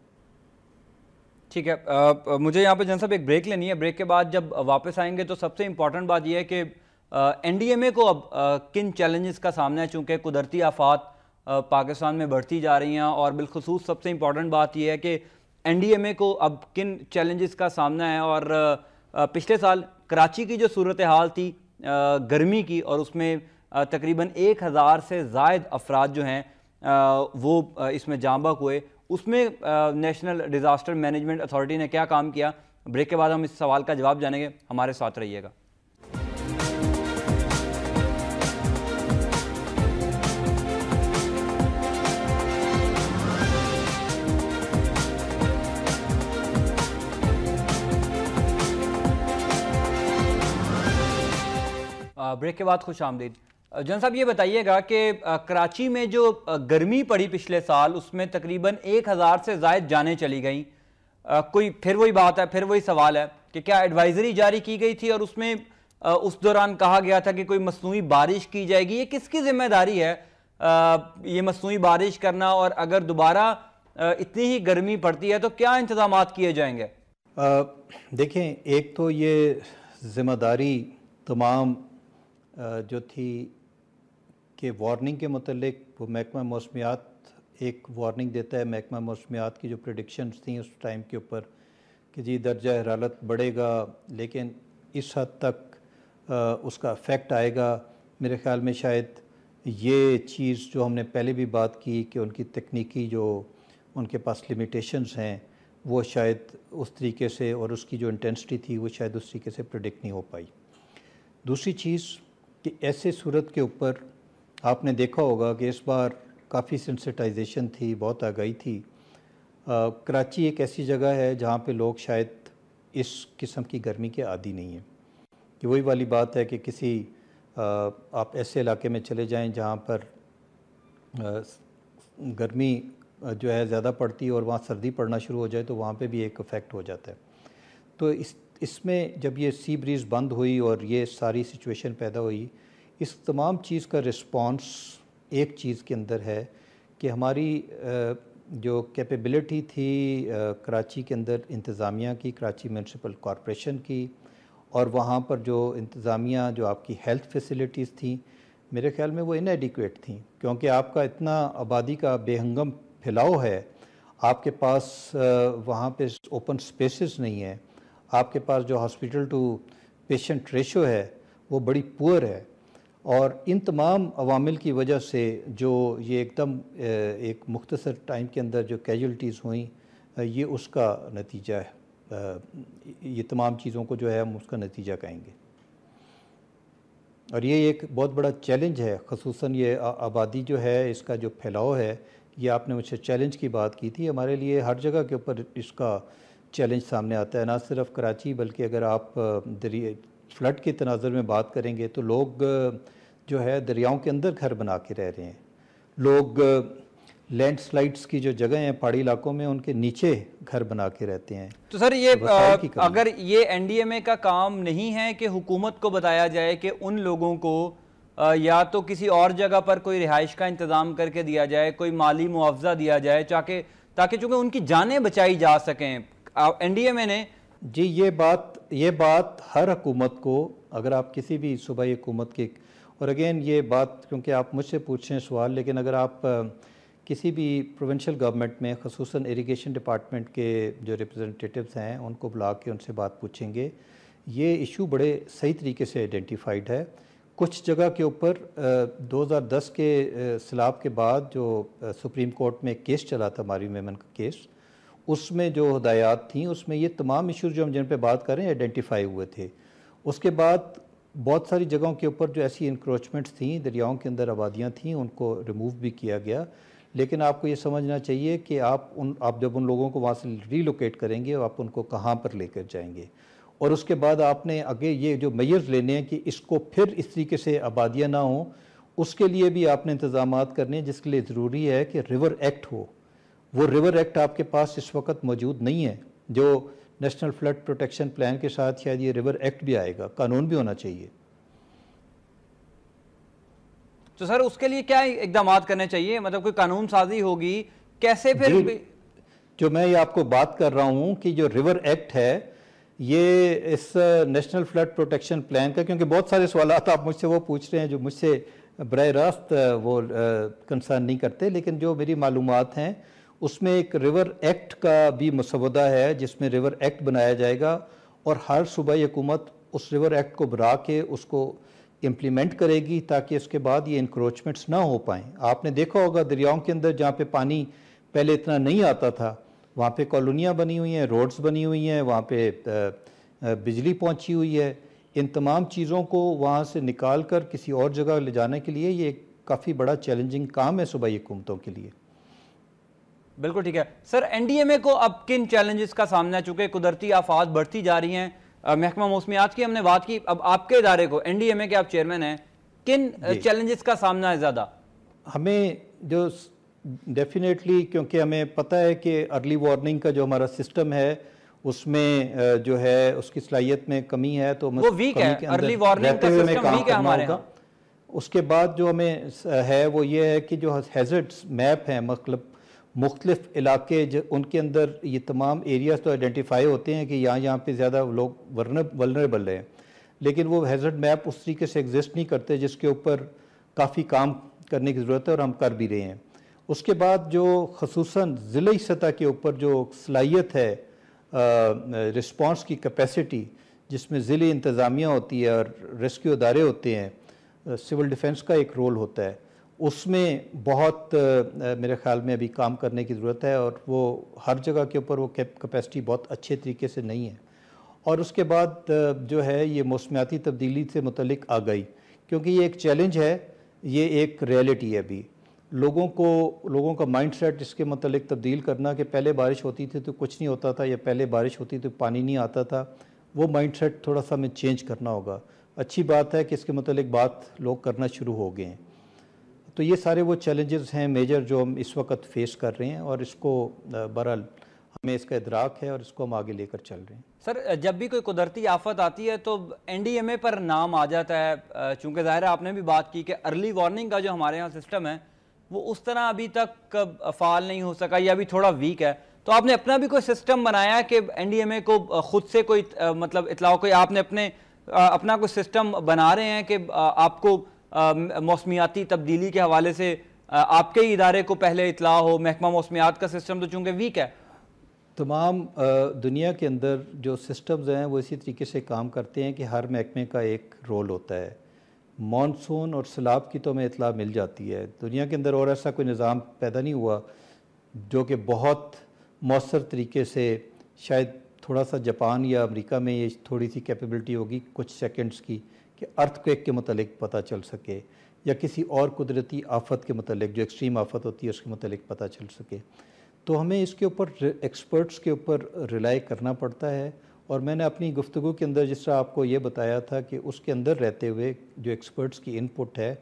ठीक है, मुझे यहाँ पे जन साहब एक ब्रेक लेनी है। ब्रेक के बाद जब वापस आएंगे तो सबसे इम्पॉर्टेंट बात यह है कि NDMA को अब किन चैलेंजेस का सामना है, चूँकि कुदरती आफात पाकिस्तान में बढ़ती जा रही हैं, और बिलखुसूस सबसे इम्पॉर्टेंट बात यह है कि NDMA को अब किन चैलेंजेस का सामना है। और पिछले साल कराची की जो सूरत हाल थी गर्मी की, और उसमें तकरीबन 1000 से ज़ायद अफराद जो हैं वो इसमें जाँ बहक हुए, उसमें नेशनल डिज़ास्टर मैनेजमेंट अथॉरिटी ने क्या काम किया। ब्रेक के बाद हम इस सवाल का जवाब जानेंगे, हमारे साथ रहिएगा। ब्रेक के बाद खुश आमदीद। जन साहब ये बताइएगा कि कराची में जो गर्मी पड़ी पिछले साल, उसमें तकरीबन 1000 से ज़ायद जानें चली गई। कोई फिर वही बात है, फिर वही सवाल है कि क्या एडवाइजरी जारी की गई थी और उसमें उस दौरान कहा गया था कि कोई मसनूई बारिश की जाएगी। ये किसकी जिम्मेदारी है ये मसनूई बारिश करना, और अगर दोबारा इतनी ही गर्मी पड़ती है तो क्या इंतजाम किए जाएंगे? देखें, एक तो ये जिम्मेदारी तमाम जो थी कि वार्निंग के मुतल्लिक वो महकमा मौसमियात एक वार्निंग देता है, महकमा मौसमियात की जो प्रेडिक्शंस थी उस टाइम के ऊपर कि जी दर्जा हरारत बढ़ेगा, लेकिन इस हद तक उसका इफ़ेक्ट आएगा। मेरे ख़्याल में शायद ये चीज़ जो हमने पहले भी बात की कि उनकी तकनीकी जो उनके पास लिमिटेशंस हैं, वो शायद उस तरीके से, और उसकी जो इंटेंसिटी थी वो शायद उस तरीके से प्रेडिक्ट नहीं हो पाई। दूसरी चीज़ कि ऐसे सूरत के ऊपर आपने देखा होगा कि इस बार काफ़ी सेंसिटाइजेशन थी, बहुत आगाही थी। कराची एक ऐसी जगह है जहाँ पे लोग शायद इस किस्म की गर्मी के आदी नहीं हैं। कि वही वाली बात है कि किसी आप ऐसे इलाके में चले जाएं जहाँ पर गर्मी जो है ज़्यादा पड़ती है और वहाँ सर्दी पड़ना शुरू हो जाए, तो वहाँ पे भी एक इफ़ेक्ट हो जाता है। तो इसमें जब ये सी ब्रीज़ बंद हुई और ये सारी सिचुएशन पैदा हुई, इस तमाम चीज़ का रिस्पॉन्स एक चीज़ के अंदर है कि हमारी जो कैपेबिलिटी थी कराची के अंदर इंतज़ामिया की, कराची म्यूनसिपल कॉरपोरेशन की, और वहाँ पर जो इंतज़ामिया जो आपकी हेल्थ फैसिलिटीज़ थी, मेरे ख़्याल में वो इनएडिक्वेट थी, क्योंकि आपका इतना आबादी का बेहंगम फैलाव है, आपके पास वहाँ पे ओपन स्पेसेस नहीं है, आपके पास जो हॉस्पिटल टू पेशेंट रेशो है वो बड़ी पुअर है, और इन तमाम अवामिल की वजह से जो ये एकदम एक मुख्तसर टाइम के अंदर जो कैजुअल्टीज़ हुई, ये उसका नतीजा है। ये तमाम चीज़ों को जो है हम उसका नतीजा कहेंगे, और ये एक बहुत बड़ा चैलेंज है। ख़ुसूसन ये आबादी जो है, इसका जो फैलाव है, ये आपने मुझसे चैलेंज की बात की थी, हमारे लिए हर जगह के ऊपर इसका चैलेंज सामने आता है। ना सिर्फ कराची बल्कि अगर आप फ्लड के तनाज़ुर में बात करेंगे तो लोग जो है दरियाओं के अंदर घर बना के रह रहे हैं। लोग लैंडस्लाइड्स की जो जगह हैं पहाड़ी इलाकों में उनके नीचे घर बना के रहते हैं। तो सर ये अगर ये एनडीएमए का काम नहीं है कि हुकूमत को बताया जाए कि उन लोगों को या तो किसी और जगह पर कोई रिहाइश का इंतज़ाम करके दिया जाए, कोई माली मुआवजा दिया जाए ताकि चूँकि उनकी जानें बचाई जा सकें, एनडीएमए ने जी ये बात हर हुकूमत को, अगर आप किसी भी सूबाई हुकूमत के, और अगेन ये बात क्योंकि आप मुझसे पूछ रहे हैं सवाल, लेकिन अगर आप किसी भी प्रोविंशियल गवर्नमेंट में खसूसन इरिगेशन डिपार्टमेंट के जो रिप्रेजेंटेटिव्स हैं उनको बुला के उनसे बात पूछेंगे, ये इशू बड़े सही तरीके से आइडेंटिफाइड है। कुछ जगह के ऊपर 2010 के सैलाब के बाद जो सुप्रीम कोर्ट में केस चला था, मारी मेमन का केस, उसमें जो हदायत थी उसमें ये तमाम इशूज़ जो हम जिन पे बात कर रहे हैं आइडेंटिफाई हुए थे। उसके बाद बहुत सारी जगहों के ऊपर जो ऐसी इंक्रोचमेंट्स थी, दरियाओं के अंदर आबादियाँ थीं, उनको रिमूव भी किया गया। लेकिन आपको ये समझना चाहिए कि आप जब उन लोगों को वहाँ से रीलोकेट करेंगे आप उनको कहाँ पर लेकर जाएंगे, और उसके बाद आपने आगे ये जो मेजर्स लेने हैं कि इसको फिर इस तरीके से आबादियाँ ना हों, उसके लिए भी आपने इंतज़ामात करने हैं, जिसके लिए ज़रूरी है कि रिवर एक्ट हो। वो रिवर एक्ट आपके पास इस वक्त मौजूद नहीं है। जो नेशनल फ्लड प्रोटेक्शन प्लान के साथ शायद ये रिवर एक्ट भी आएगा, कानून भी होना चाहिए। तो सर उसके लिए क्या इकदाम करने चाहिए, मतलब कोई कानून साजी होगी कैसे फिर? जो मैं ये आपको बात कर रहा हूँ कि जो रिवर एक्ट है ये इस नेशनल फ्लड प्रोटेक्शन प्लान का, क्योंकि बहुत सारे सवाल आप मुझसे वो पूछ रहे हैं जो मुझसे बराह रास्त वो कंसर्न नहीं करते, लेकिन जो मेरी मालूमात हैं उसमें एक रिवर एक्ट का भी मसवदा है जिसमें रिवर एक्ट बनाया जाएगा, और हर सूबाई हुकूमत उस रिवर एक्ट को बना के उसको इम्प्लीमेंट करेगी ताकि इसके बाद ये इंक्रोचमेंट्स ना हो पाएँ। आपने देखा होगा दरियाओं के अंदर जहाँ पे पानी पहले इतना नहीं आता था, वहाँ पे कॉलोनियाँ बनी हुई हैं, रोड्स बनी हुई हैं, वहाँ पे बिजली पहुँची हुई है। इन तमाम चीज़ों को वहाँ से निकाल कर किसी और जगह ले जाने के लिए ये काफ़ी बड़ा चैलेंजिंग काम है सूबाई हुकूमतों के लिए। बिल्कुल ठीक है सर। एनडीएमए को अब किन चैलेंजेस का सामना, चूंकि कुदरती आफात बढ़ती जा रही हैं, महकमा मौसमियात की हमने बात की, अब आपके इदारे को, एनडीएमए के आप चेयरमैन हैं, किन चैलेंजेस का सामना है ज़्यादा? हमें जो डेफिनेटली, क्योंकि हमें पता है कि अर्ली वार्निंग का जो हमारा सिस्टम है उसमें जो है उसकी सलाहियत में कमी है, तो वो वीक है, अर्ली वार्निंग का सिस्टम वीक है हमारे यहाँ। उसके बाद जो हमें है वो ये है कि जो हैज़र्ड्स मैप हैं, मतलब मुख्तलिफ इलाके जो उनके अंदर ये तमाम एरियाज़ तो आइडेंटिफाई होते हैं कि यहाँ पे ज़्यादा लोग वल्नरेबल हैं, लेकिन वो हैज़र्ड मैप उस तरीके से एग्जिस्ट नहीं करते जिसके ऊपर काफ़ी काम करने की ज़रूरत है, और हम कर भी रहे हैं। उसके बाद जो खसूसन ज़िली सतह के ऊपर जो सलाहियत है रिस्पॉन्स की कैपेसिटी, जिसमें ज़िली इंतज़ामिया होती है और रेस्क्यू अदारे होते हैं, सिविल डिफेंस का एक रोल होता है, उसमें बहुत मेरे ख्याल में अभी काम करने की ज़रूरत है, और वो हर जगह के ऊपर वो कैपेसिटी बहुत अच्छे तरीके से नहीं है। और उसके बाद जो है ये मौसमियाती तब्दीली से मुतल्लिक आगाही, क्योंकि ये एक चैलेंज है, ये एक रियलिटी है। अभी लोगों का माइंडसेट इसके मुतल्लिक तब्दील करना कि पहले बारिश होती थी तो कुछ नहीं होता था, या पहले बारिश होती तो पानी नहीं आता था, वो माइंडसेट थोड़ा सा हमें चेंज करना होगा। अच्छी बात है कि इसके मुतल्लिक बात लोग करना शुरू हो गए हैं। तो ये सारे वो चैलेंजेस हैं मेजर जो हम इस वक्त फेस कर रहे हैं, और इसको बहरहाल हमें इसका इदराक है और इसको हम आगे लेकर चल रहे हैं। सर जब भी कोई कुदरती आफत आती है तो एनडीएमए पर नाम आ जाता है, चूँकि ज़ाहिर है आपने भी बात की कि अर्ली वार्निंग का जो हमारे यहाँ सिस्टम है वो उस तरह अभी तक फ़ाल नहीं हो सका या अभी थोड़ा वीक है, तो आपने अपना भी कोई सिस्टम बनाया कि एनडीएमए को खुद से कोई मतलब इतला, कोई आपने अपना कोई सिस्टम बना रहे हैं कि आपको मौसमियाती तब्दीली के हवाले से आपके ही इदारे को पहले इतला हो? महकमा मौसमियात का सिस्टम तो चूँकि वीक है। तमाम दुनिया के अंदर जो सिस्टम्स हैं वो इसी तरीके से काम करते हैं कि हर महकमे का एक रोल होता है। मानसून और सैलाब की तो हमें इतला मिल जाती है दुनिया के अंदर, और ऐसा कोई निज़ाम पैदा नहीं हुआ जो कि बहुत मौसर तरीके से, शायद थोड़ा सा जापान या अमेरिका में ये थोड़ी सी कैपेबिलिटी होगी कुछ सेकंड्स की कि अर्थक्वेक के मतलब पता चल सके, या किसी और कुदरती आफत के मतलब जो एक्सट्रीम आफत होती है उसके मतलब पता चल सके। तो हमें इसके ऊपर एक्सपर्ट्स के ऊपर रिलाई करना पड़ता है। और मैंने अपनी गुफ्तगू के अंदर जिस तरह आपको ये बताया था कि उसके अंदर रहते हुए जो एक्सपर्ट्स की इनपुट है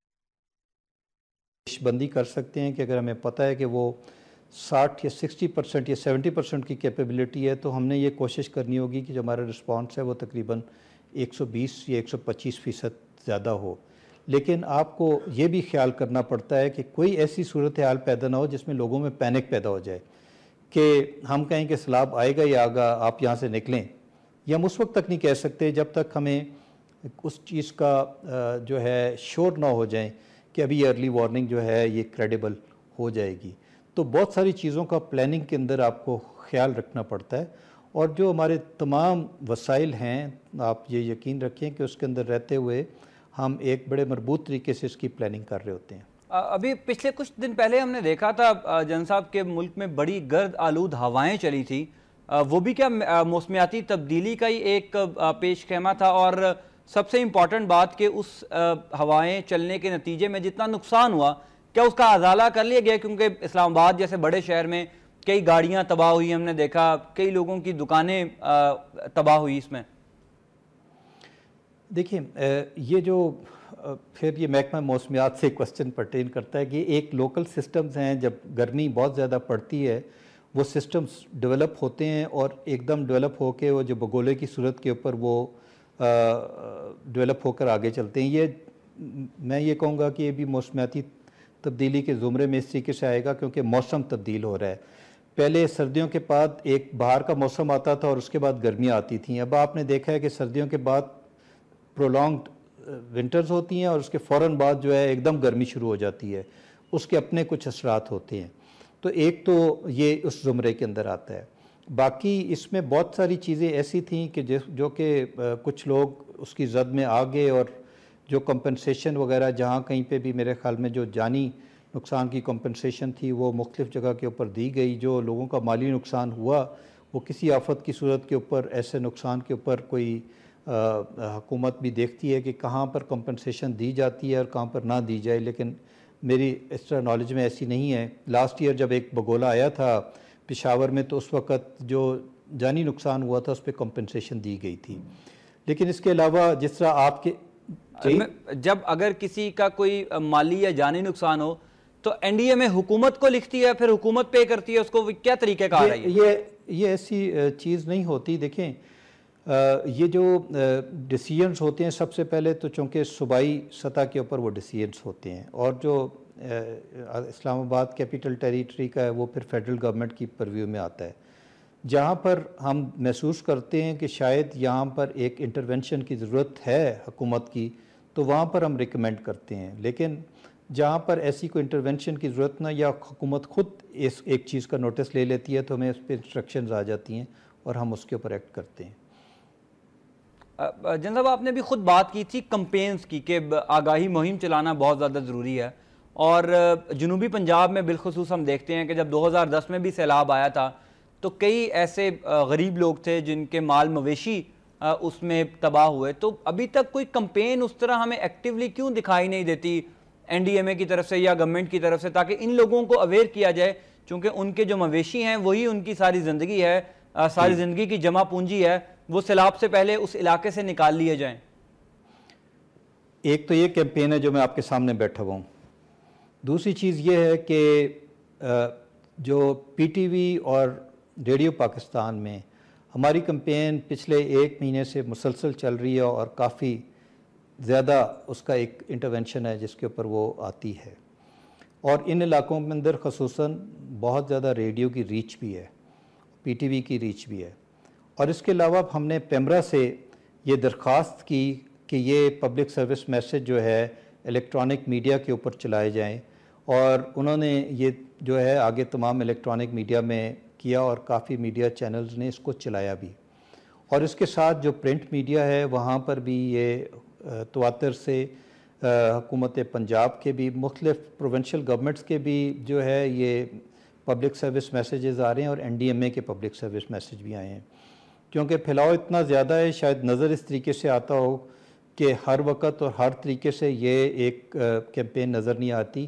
बंदी कर सकते हैं कि अगर हमें पता है कि वो 60 या 60% या 70% की कैपेबिलिटी है, तो हमने ये कोशिश करनी होगी कि जो हमारा रिस्पांस है वो तकरीबन 120 या 125% ज़्यादा हो। लेकिन आपको ये भी ख्याल करना पड़ता है कि कोई ऐसी सूरत हाल पैदा ना हो जिसमें लोगों में पैनिक पैदा हो जाए कि हम कहें कि सैलाब आएगा या आगा, आप यहाँ से निकलें। या हम उस वक्त तक नहीं कह सकते जब तक हमें उस चीज़ का जो है श्योर ना हो जाए कि अभी अर्ली वार्निंग जो है ये क्रेडिबल हो जाएगी। तो बहुत सारी चीज़ों का प्लानिंग के अंदर आपको ख्याल रखना पड़ता है। और जो हमारे तमाम वसाइल हैं, आप ये यकीन रखें कि उसके अंदर रहते हुए हम एक बड़े मजबूत तरीके से इसकी प्लानिंग कर रहे होते हैं। अभी पिछले कुछ दिन पहले हमने देखा था जन साहब के मुल्क में बड़ी गर्द आलूद हवाएं चली थी, वो भी क्या मौसमियाती तब्दीली का ही एक पेश खेमा था। और सबसे इम्पॉर्टेंट बात कि उस हवाएं चलने के नतीजे में जितना नुकसान हुआ, क्या उसका अजाला कर लिया गया? क्योंकि इस्लामाबाद जैसे बड़े शहर में कई गाड़ियां तबाह हुई, हमने देखा कई लोगों की दुकानें तबाह हुई इसमें। देखिए, ये जो फिर ये महकमा मौसमियात से क्वेश्चन पर्टेन करता है कि एक लोकल सिस्टम्स हैं, जब गर्मी बहुत ज़्यादा पड़ती है वो सिस्टम्स डेवलप होते हैं और एकदम डेवलप होके वो जो बगोले की सूरत के ऊपर वो डेवलप होकर आगे चलते हैं। ये मैं ये कहूँगा कि ये भी मौसमियाती तब्दीली के ज़ुमरे में इस तरीके से आएगा क्योंकि मौसम तब्दील हो रहा है। पहले सर्दियों के बाद एक बाहर का मौसम आता था और उसके बाद गर्मियाँ आती थीं। अब आपने देखा है कि सर्दियों के बाद प्रोलॉन्ग्ड विंटर्स होती हैं और उसके फ़ौरन बाद जो है एकदम गर्मी शुरू हो जाती है। उसके अपने कुछ असरात होते हैं। तो एक तो ये उस ज़ुमरे के अंदर आता है। बाकी इसमें बहुत सारी चीज़ें ऐसी थीं कि जो कि कुछ लोग उसकी जद में आ गए और जो कंपनसेशन वगैरह जहाँ कहीं पे भी मेरे ख़्याल में जो जानी नुकसान की कंपनसेशन थी वो मुख्तलिफ़ जगह के ऊपर दी गई। जो लोगों का माली नुकसान हुआ वो किसी आफत की सूरत के ऊपर, ऐसे नुकसान के ऊपर कोई हुकूमत भी देखती है कि कहाँ पर कंपनसेशन दी जाती है और कहाँ पर ना दी जाए। लेकिन मेरी इस तरह नॉलेज में ऐसी नहीं है। लास्ट ईयर जब एक बगोला आया था पेशावर में तो उस वक़्त जो जानी नुकसान हुआ था उस पर कंपनसेशन दी गई थी। लेकिन इसके अलावा जिस तरह आपके जब अगर किसी का कोई माली या जानी नुकसान हो तो एनडीए में हुकूमत को लिखती है, फिर हुकूमत पे करती है उसको, क्या तरीके का आ रहा है? ये ऐसी चीज़ नहीं होती। देखें, ये जो डिसीजंस होते हैं सबसे पहले तो चूँकि सूबाई सतह के ऊपर वो डिसीजंस होते हैं और जो इस्लामाबाद कैपिटल टेरिटरी का है वो फिर फेडरल गवर्नमेंट की परव्यू में आता है। जहाँ पर हम महसूस करते हैं कि शायद यहाँ पर एक इंटरवेंशन की ज़रूरत है हुकूमत की, तो वहाँ पर हम रिकमेंड करते हैं। लेकिन जहाँ पर ऐसी कोई इंटरवेंशन की ज़रूरत ना या हुकूमत खुद इस एक चीज़ का नोटिस ले लेती है तो हमें उस पर इंस्ट्रक्शंस आ जाती हैं और हम उसके ऊपर एक्ट करते हैं। जनाब, आपने भी खुद बात की थी कंपेन्स की कि आगाही मुहिम चलाना बहुत ज़्यादा ज़रूरी है। और जनूबी पंजाब में बिलखुसूस हम देखते हैं कि जब 2010 में भी सैलाब आया था तो कई ऐसे गरीब लोग थे जिनके माल मवेशी उसमें तबाह हुए। तो अभी तक कोई कंपेन उस तरह हमें एक्टिवली क्यों दिखाई नहीं देती एनडीएमए की तरफ से या गवर्नमेंट की तरफ से, ताकि इन लोगों को अवेयर किया जाए, क्योंकि उनके जो मवेशी हैं वही उनकी सारी ज़िंदगी है, सारी ज़िंदगी की जमा पूंजी है, वो सैलाब से पहले उस इलाके से निकाल लिए जाएं। एक तो ये कैंपेन है जो मैं आपके सामने बैठा हुआ हूँ। दूसरी चीज़ ये है कि जो पीटीवी और रेडियो पाकिस्तान में हमारी कैंपेन पिछले 1 महीने से मुसलसल चल रही है और काफ़ी ज़्यादा उसका एक इंटरवेंशन है जिसके ऊपर वो आती है। और इन इलाकों के अंदर ख़ुसूसन बहुत ज़्यादा रेडियो की रीच भी है, पीटीवी की रीच भी है। और इसके अलावा हमने पेमरा से ये दरख्वास्त की कि ये पब्लिक सर्विस मैसेज जो है इलेक्ट्रॉनिक मीडिया के ऊपर चलाए जाएं, और उन्होंने ये जो है आगे तमाम इलेक्ट्रॉनिक मीडिया में किया और काफ़ी मीडिया चैनल्स ने इसको चलाया भी। और इसके साथ जो प्रिंट मीडिया है वहाँ पर भी ये तवातर से हुकूमत पंजाब के भी, मुख्तलिफ़ प्रोविंशियल गवर्नमेंट्स के भी जो है ये पब्लिक सर्विस मैसेजेस आ रहे हैं और एनडीएमए के पब्लिक सर्विस मैसेज भी आए हैं। क्योंकि फैलाव इतना ज़्यादा है, शायद नज़र इस तरीके से आता हो कि हर वक्त और हर तरीके से ये एक कैंपेन नज़र नहीं आती।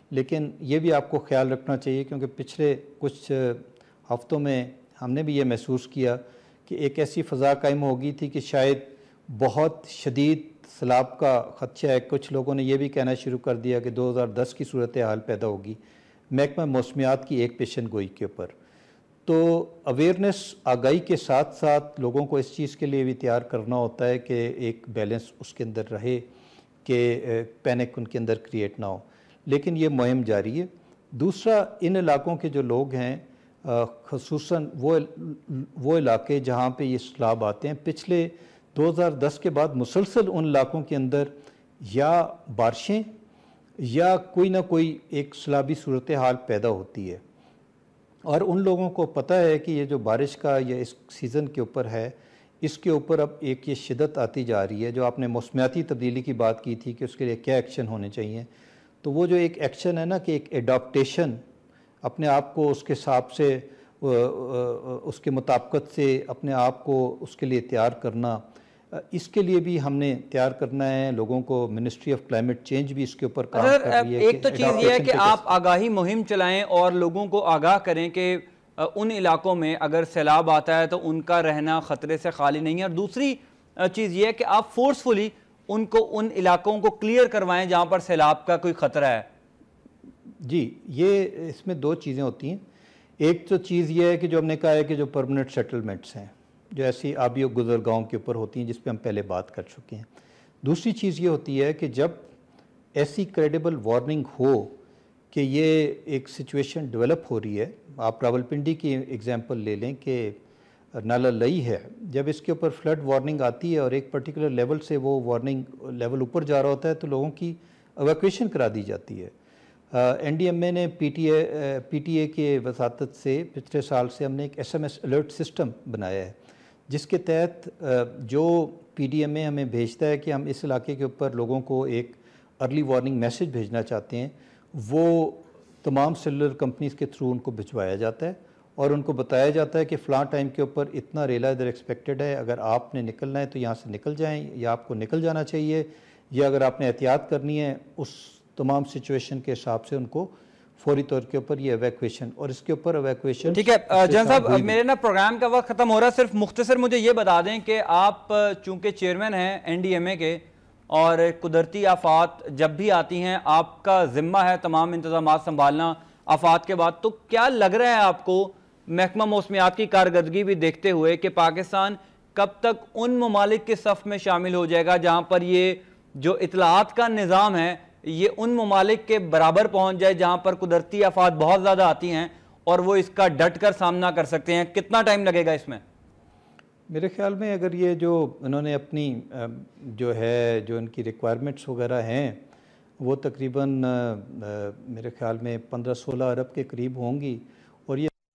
लेकिन ये भी आपको ख्याल रखना चाहिए क्योंकि पिछले कुछ हफ्तों में हमने भी ये महसूस किया कि एक ऐसी फ़ज़ा कायम हो गई थी कि शायद बहुत शदीद सैलाब का ख़दशा है। कुछ लोगों ने यह भी कहना शुरू कर दिया कि 2010 की सूरत हाल पैदा होगी महकमा मौसमियात की एक पेशन गोई के ऊपर। तो अवेयरनेस आगाही के साथ साथ लोगों को इस चीज़ के लिए भी तैयार करना होता है कि एक बैलेंस उसके अंदर रहे कि पैनिक उनके अंदर क्रिएट ना हो, लेकिन ये मुहिम जारी है। दूसरा, इन इलाकों के जो लोग हैं ख़ुसूसन वो इलाके जहाँ पे ये सैलाब आते हैं, पिछले 2010 के बाद मुसलसल उन इलाकों के अंदर या बारिशें या कोई ना कोई एक सैलाबी सूरत हाल पैदा होती है। और उन लोगों को पता है कि ये जो बारिश का या इस सीज़न के ऊपर है, इसके ऊपर अब एक ये शिद्दत आती जा रही है। जो आपने मौसमियाती तब्दीली की बात की थी कि उसके लिए क्या एक्शन होने चाहिए, तो वो जो एक एक्शन है ना कि एक एडाप्टेशन, अपने आप को उसके हिसाब से उसके मुताबिकत से अपने आप को उसके लिए तैयार करना, इसके लिए भी हमने तैयार करना है लोगों को। मिनिस्ट्री ऑफ क्लाइमेट चेंज भी इसके ऊपर काम कर रही है। एक तो चीज़ ये है कि आप आगाही मुहिम चलाएं और लोगों को आगाह करें कि उन इलाकों में अगर सैलाब आता है तो उनका रहना ख़तरे से खाली नहीं है। और दूसरी चीज़ ये है कि आप फोर्सफुली उनको उन इलाकों को क्लियर करवाएं जहाँ पर सैलाब का कोई ख़तरा है। जी, ये इसमें दो चीज़ें होती हैं। एक तो चीज़ ये है कि जो हमने कहा है कि जो परमानेंट सेटलमेंट्स हैं, जो ऐसी आबी और गुज़रगाहों के ऊपर होती हैं, जिस पे हम पहले बात कर चुके हैं। दूसरी चीज़ ये होती है कि जब ऐसी क्रेडिबल वार्निंग हो कि ये एक सिचुएशन डेवलप हो रही है, आप रावलपिंडी की एग्जांपल ले लें कि नाला लई है, जब इसके ऊपर फ्लड वार्निंग आती है और एक पर्टिकुलर लेवल से वो वार्निंग लेवल ऊपर जा रहा होता है तो लोगों की एवैक्यूएशन करा दी जाती है। NDMA ने PTA के वसातत से पिछले साल से हमने एक SMS अलर्ट सिस्टम बनाया है, जिसके तहत जो PDMA हमें भेजता है कि हम इस इलाके के ऊपर लोगों को एक अर्ली वार्निंग मैसेज भेजना चाहते हैं, वो तमाम सेलुलर कंपनीज़ के थ्रू उनको भिजवाया जाता है और उनको बताया जाता है कि फ़लाँ टाइम के ऊपर इतना रेला इधर एक्सपेक्टेड है, अगर आपने निकलना है तो यहाँ से निकल जाएँ या आपको निकल जाना चाहिए, या अगर आपने एहतियात करनी है उस तमाम सिचुएशन के हिसाब से उनको फौरी तौर के ऊपर ये एवैक्यूएशन और इसके ऊपर एवैक्यूएशन। ठीक है जन साहब, मेरे ना प्रोग्राम का वक्त खत्म हो रहा है, सिर्फ मुख्तसर मुझे ये बता दें कि आप चूंकि चेयरमैन हैं NDMA के और कुदरती आफात जब भी आती हैं आपका जिम्मा है तमाम इंतजाम संभालना आफात के बाद, तो क्या लग रहा है आपको महकमा मौसमियात की कारकर्दगी भी देखते हुए कि पाकिस्तान कब तक उन ममालिक के सफ़ में शामिल हो जाएगा जहाँ पर ये जो इतलात का निज़ाम है ये उन ममालिक के बराबर पहुंच जाए जहां पर कुदरती आफात बहुत ज़्यादा आती हैं और वो इसका डट कर सामना कर सकते हैं? कितना टाइम लगेगा इसमें? मेरे ख्याल में अगर ये जो इन्होंने अपनी जो इनकी रिक्वायरमेंट्स वगैरह हैं वो तकरीबन मेरे ख्याल में 15-16 अरब के करीब होंगी और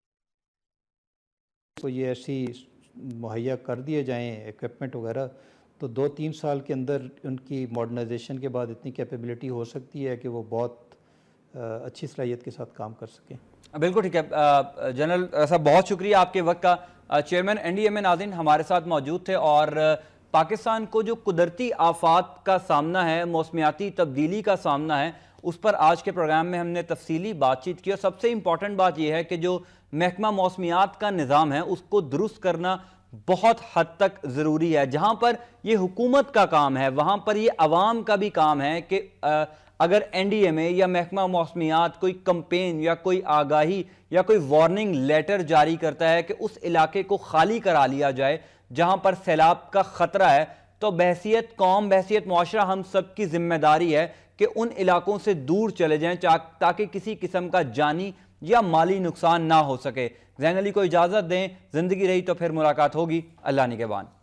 ये ऐसी मुहैया कर दिए जाएँ इक्विपमेंट वगैरह, तो 2-3 साल के अंदर उनकी मॉडर्नाइजेशन के बाद इतनी कैपेबिलिटी हो सकती है कि वो बहुत अच्छी सलाहियत के साथ काम कर सकें। बिल्कुल ठीक है जनरल साहब, बहुत शुक्रिया आपके वक्त का। चेयरमैन NDMA नाज़रीन हमारे साथ मौजूद थे और पाकिस्तान को जो कुदरती आफात का सामना है, मौसमियाती तब्दीली का सामना है, उस पर आज के प्रोग्राम में हमने तफसीली बातचीत की और सबसे इम्पॉर्टेंट बात यह है कि जो महकमा मौसमियात का निज़ाम है उसको दुरुस्त करना बहुत हद तक ज़रूरी है। जहाँ पर ये हुकूमत का काम है वहाँ पर ये अवाम का भी काम है कि अगर NDMA या महकमा मौसमियात कोई कंपेन या कोई आगाही या कोई वार्निंग लेटर जारी करता है कि उस इलाके को खाली करा लिया जाए जहाँ पर सैलाब का ख़तरा है, तो बहसियत कौम, बहसियत मुआशरा हम सब की जिम्मेदारी है कि उन इलाकों से दूर चले जाएँ ताकि किसी किस्म का जानी या माली नुकसान ना हो सके। ज़ैन अली को इजाज़त दें, ज़िंदगी रही तो फिर मुलाकात होगी। अल्लाह निगहबान।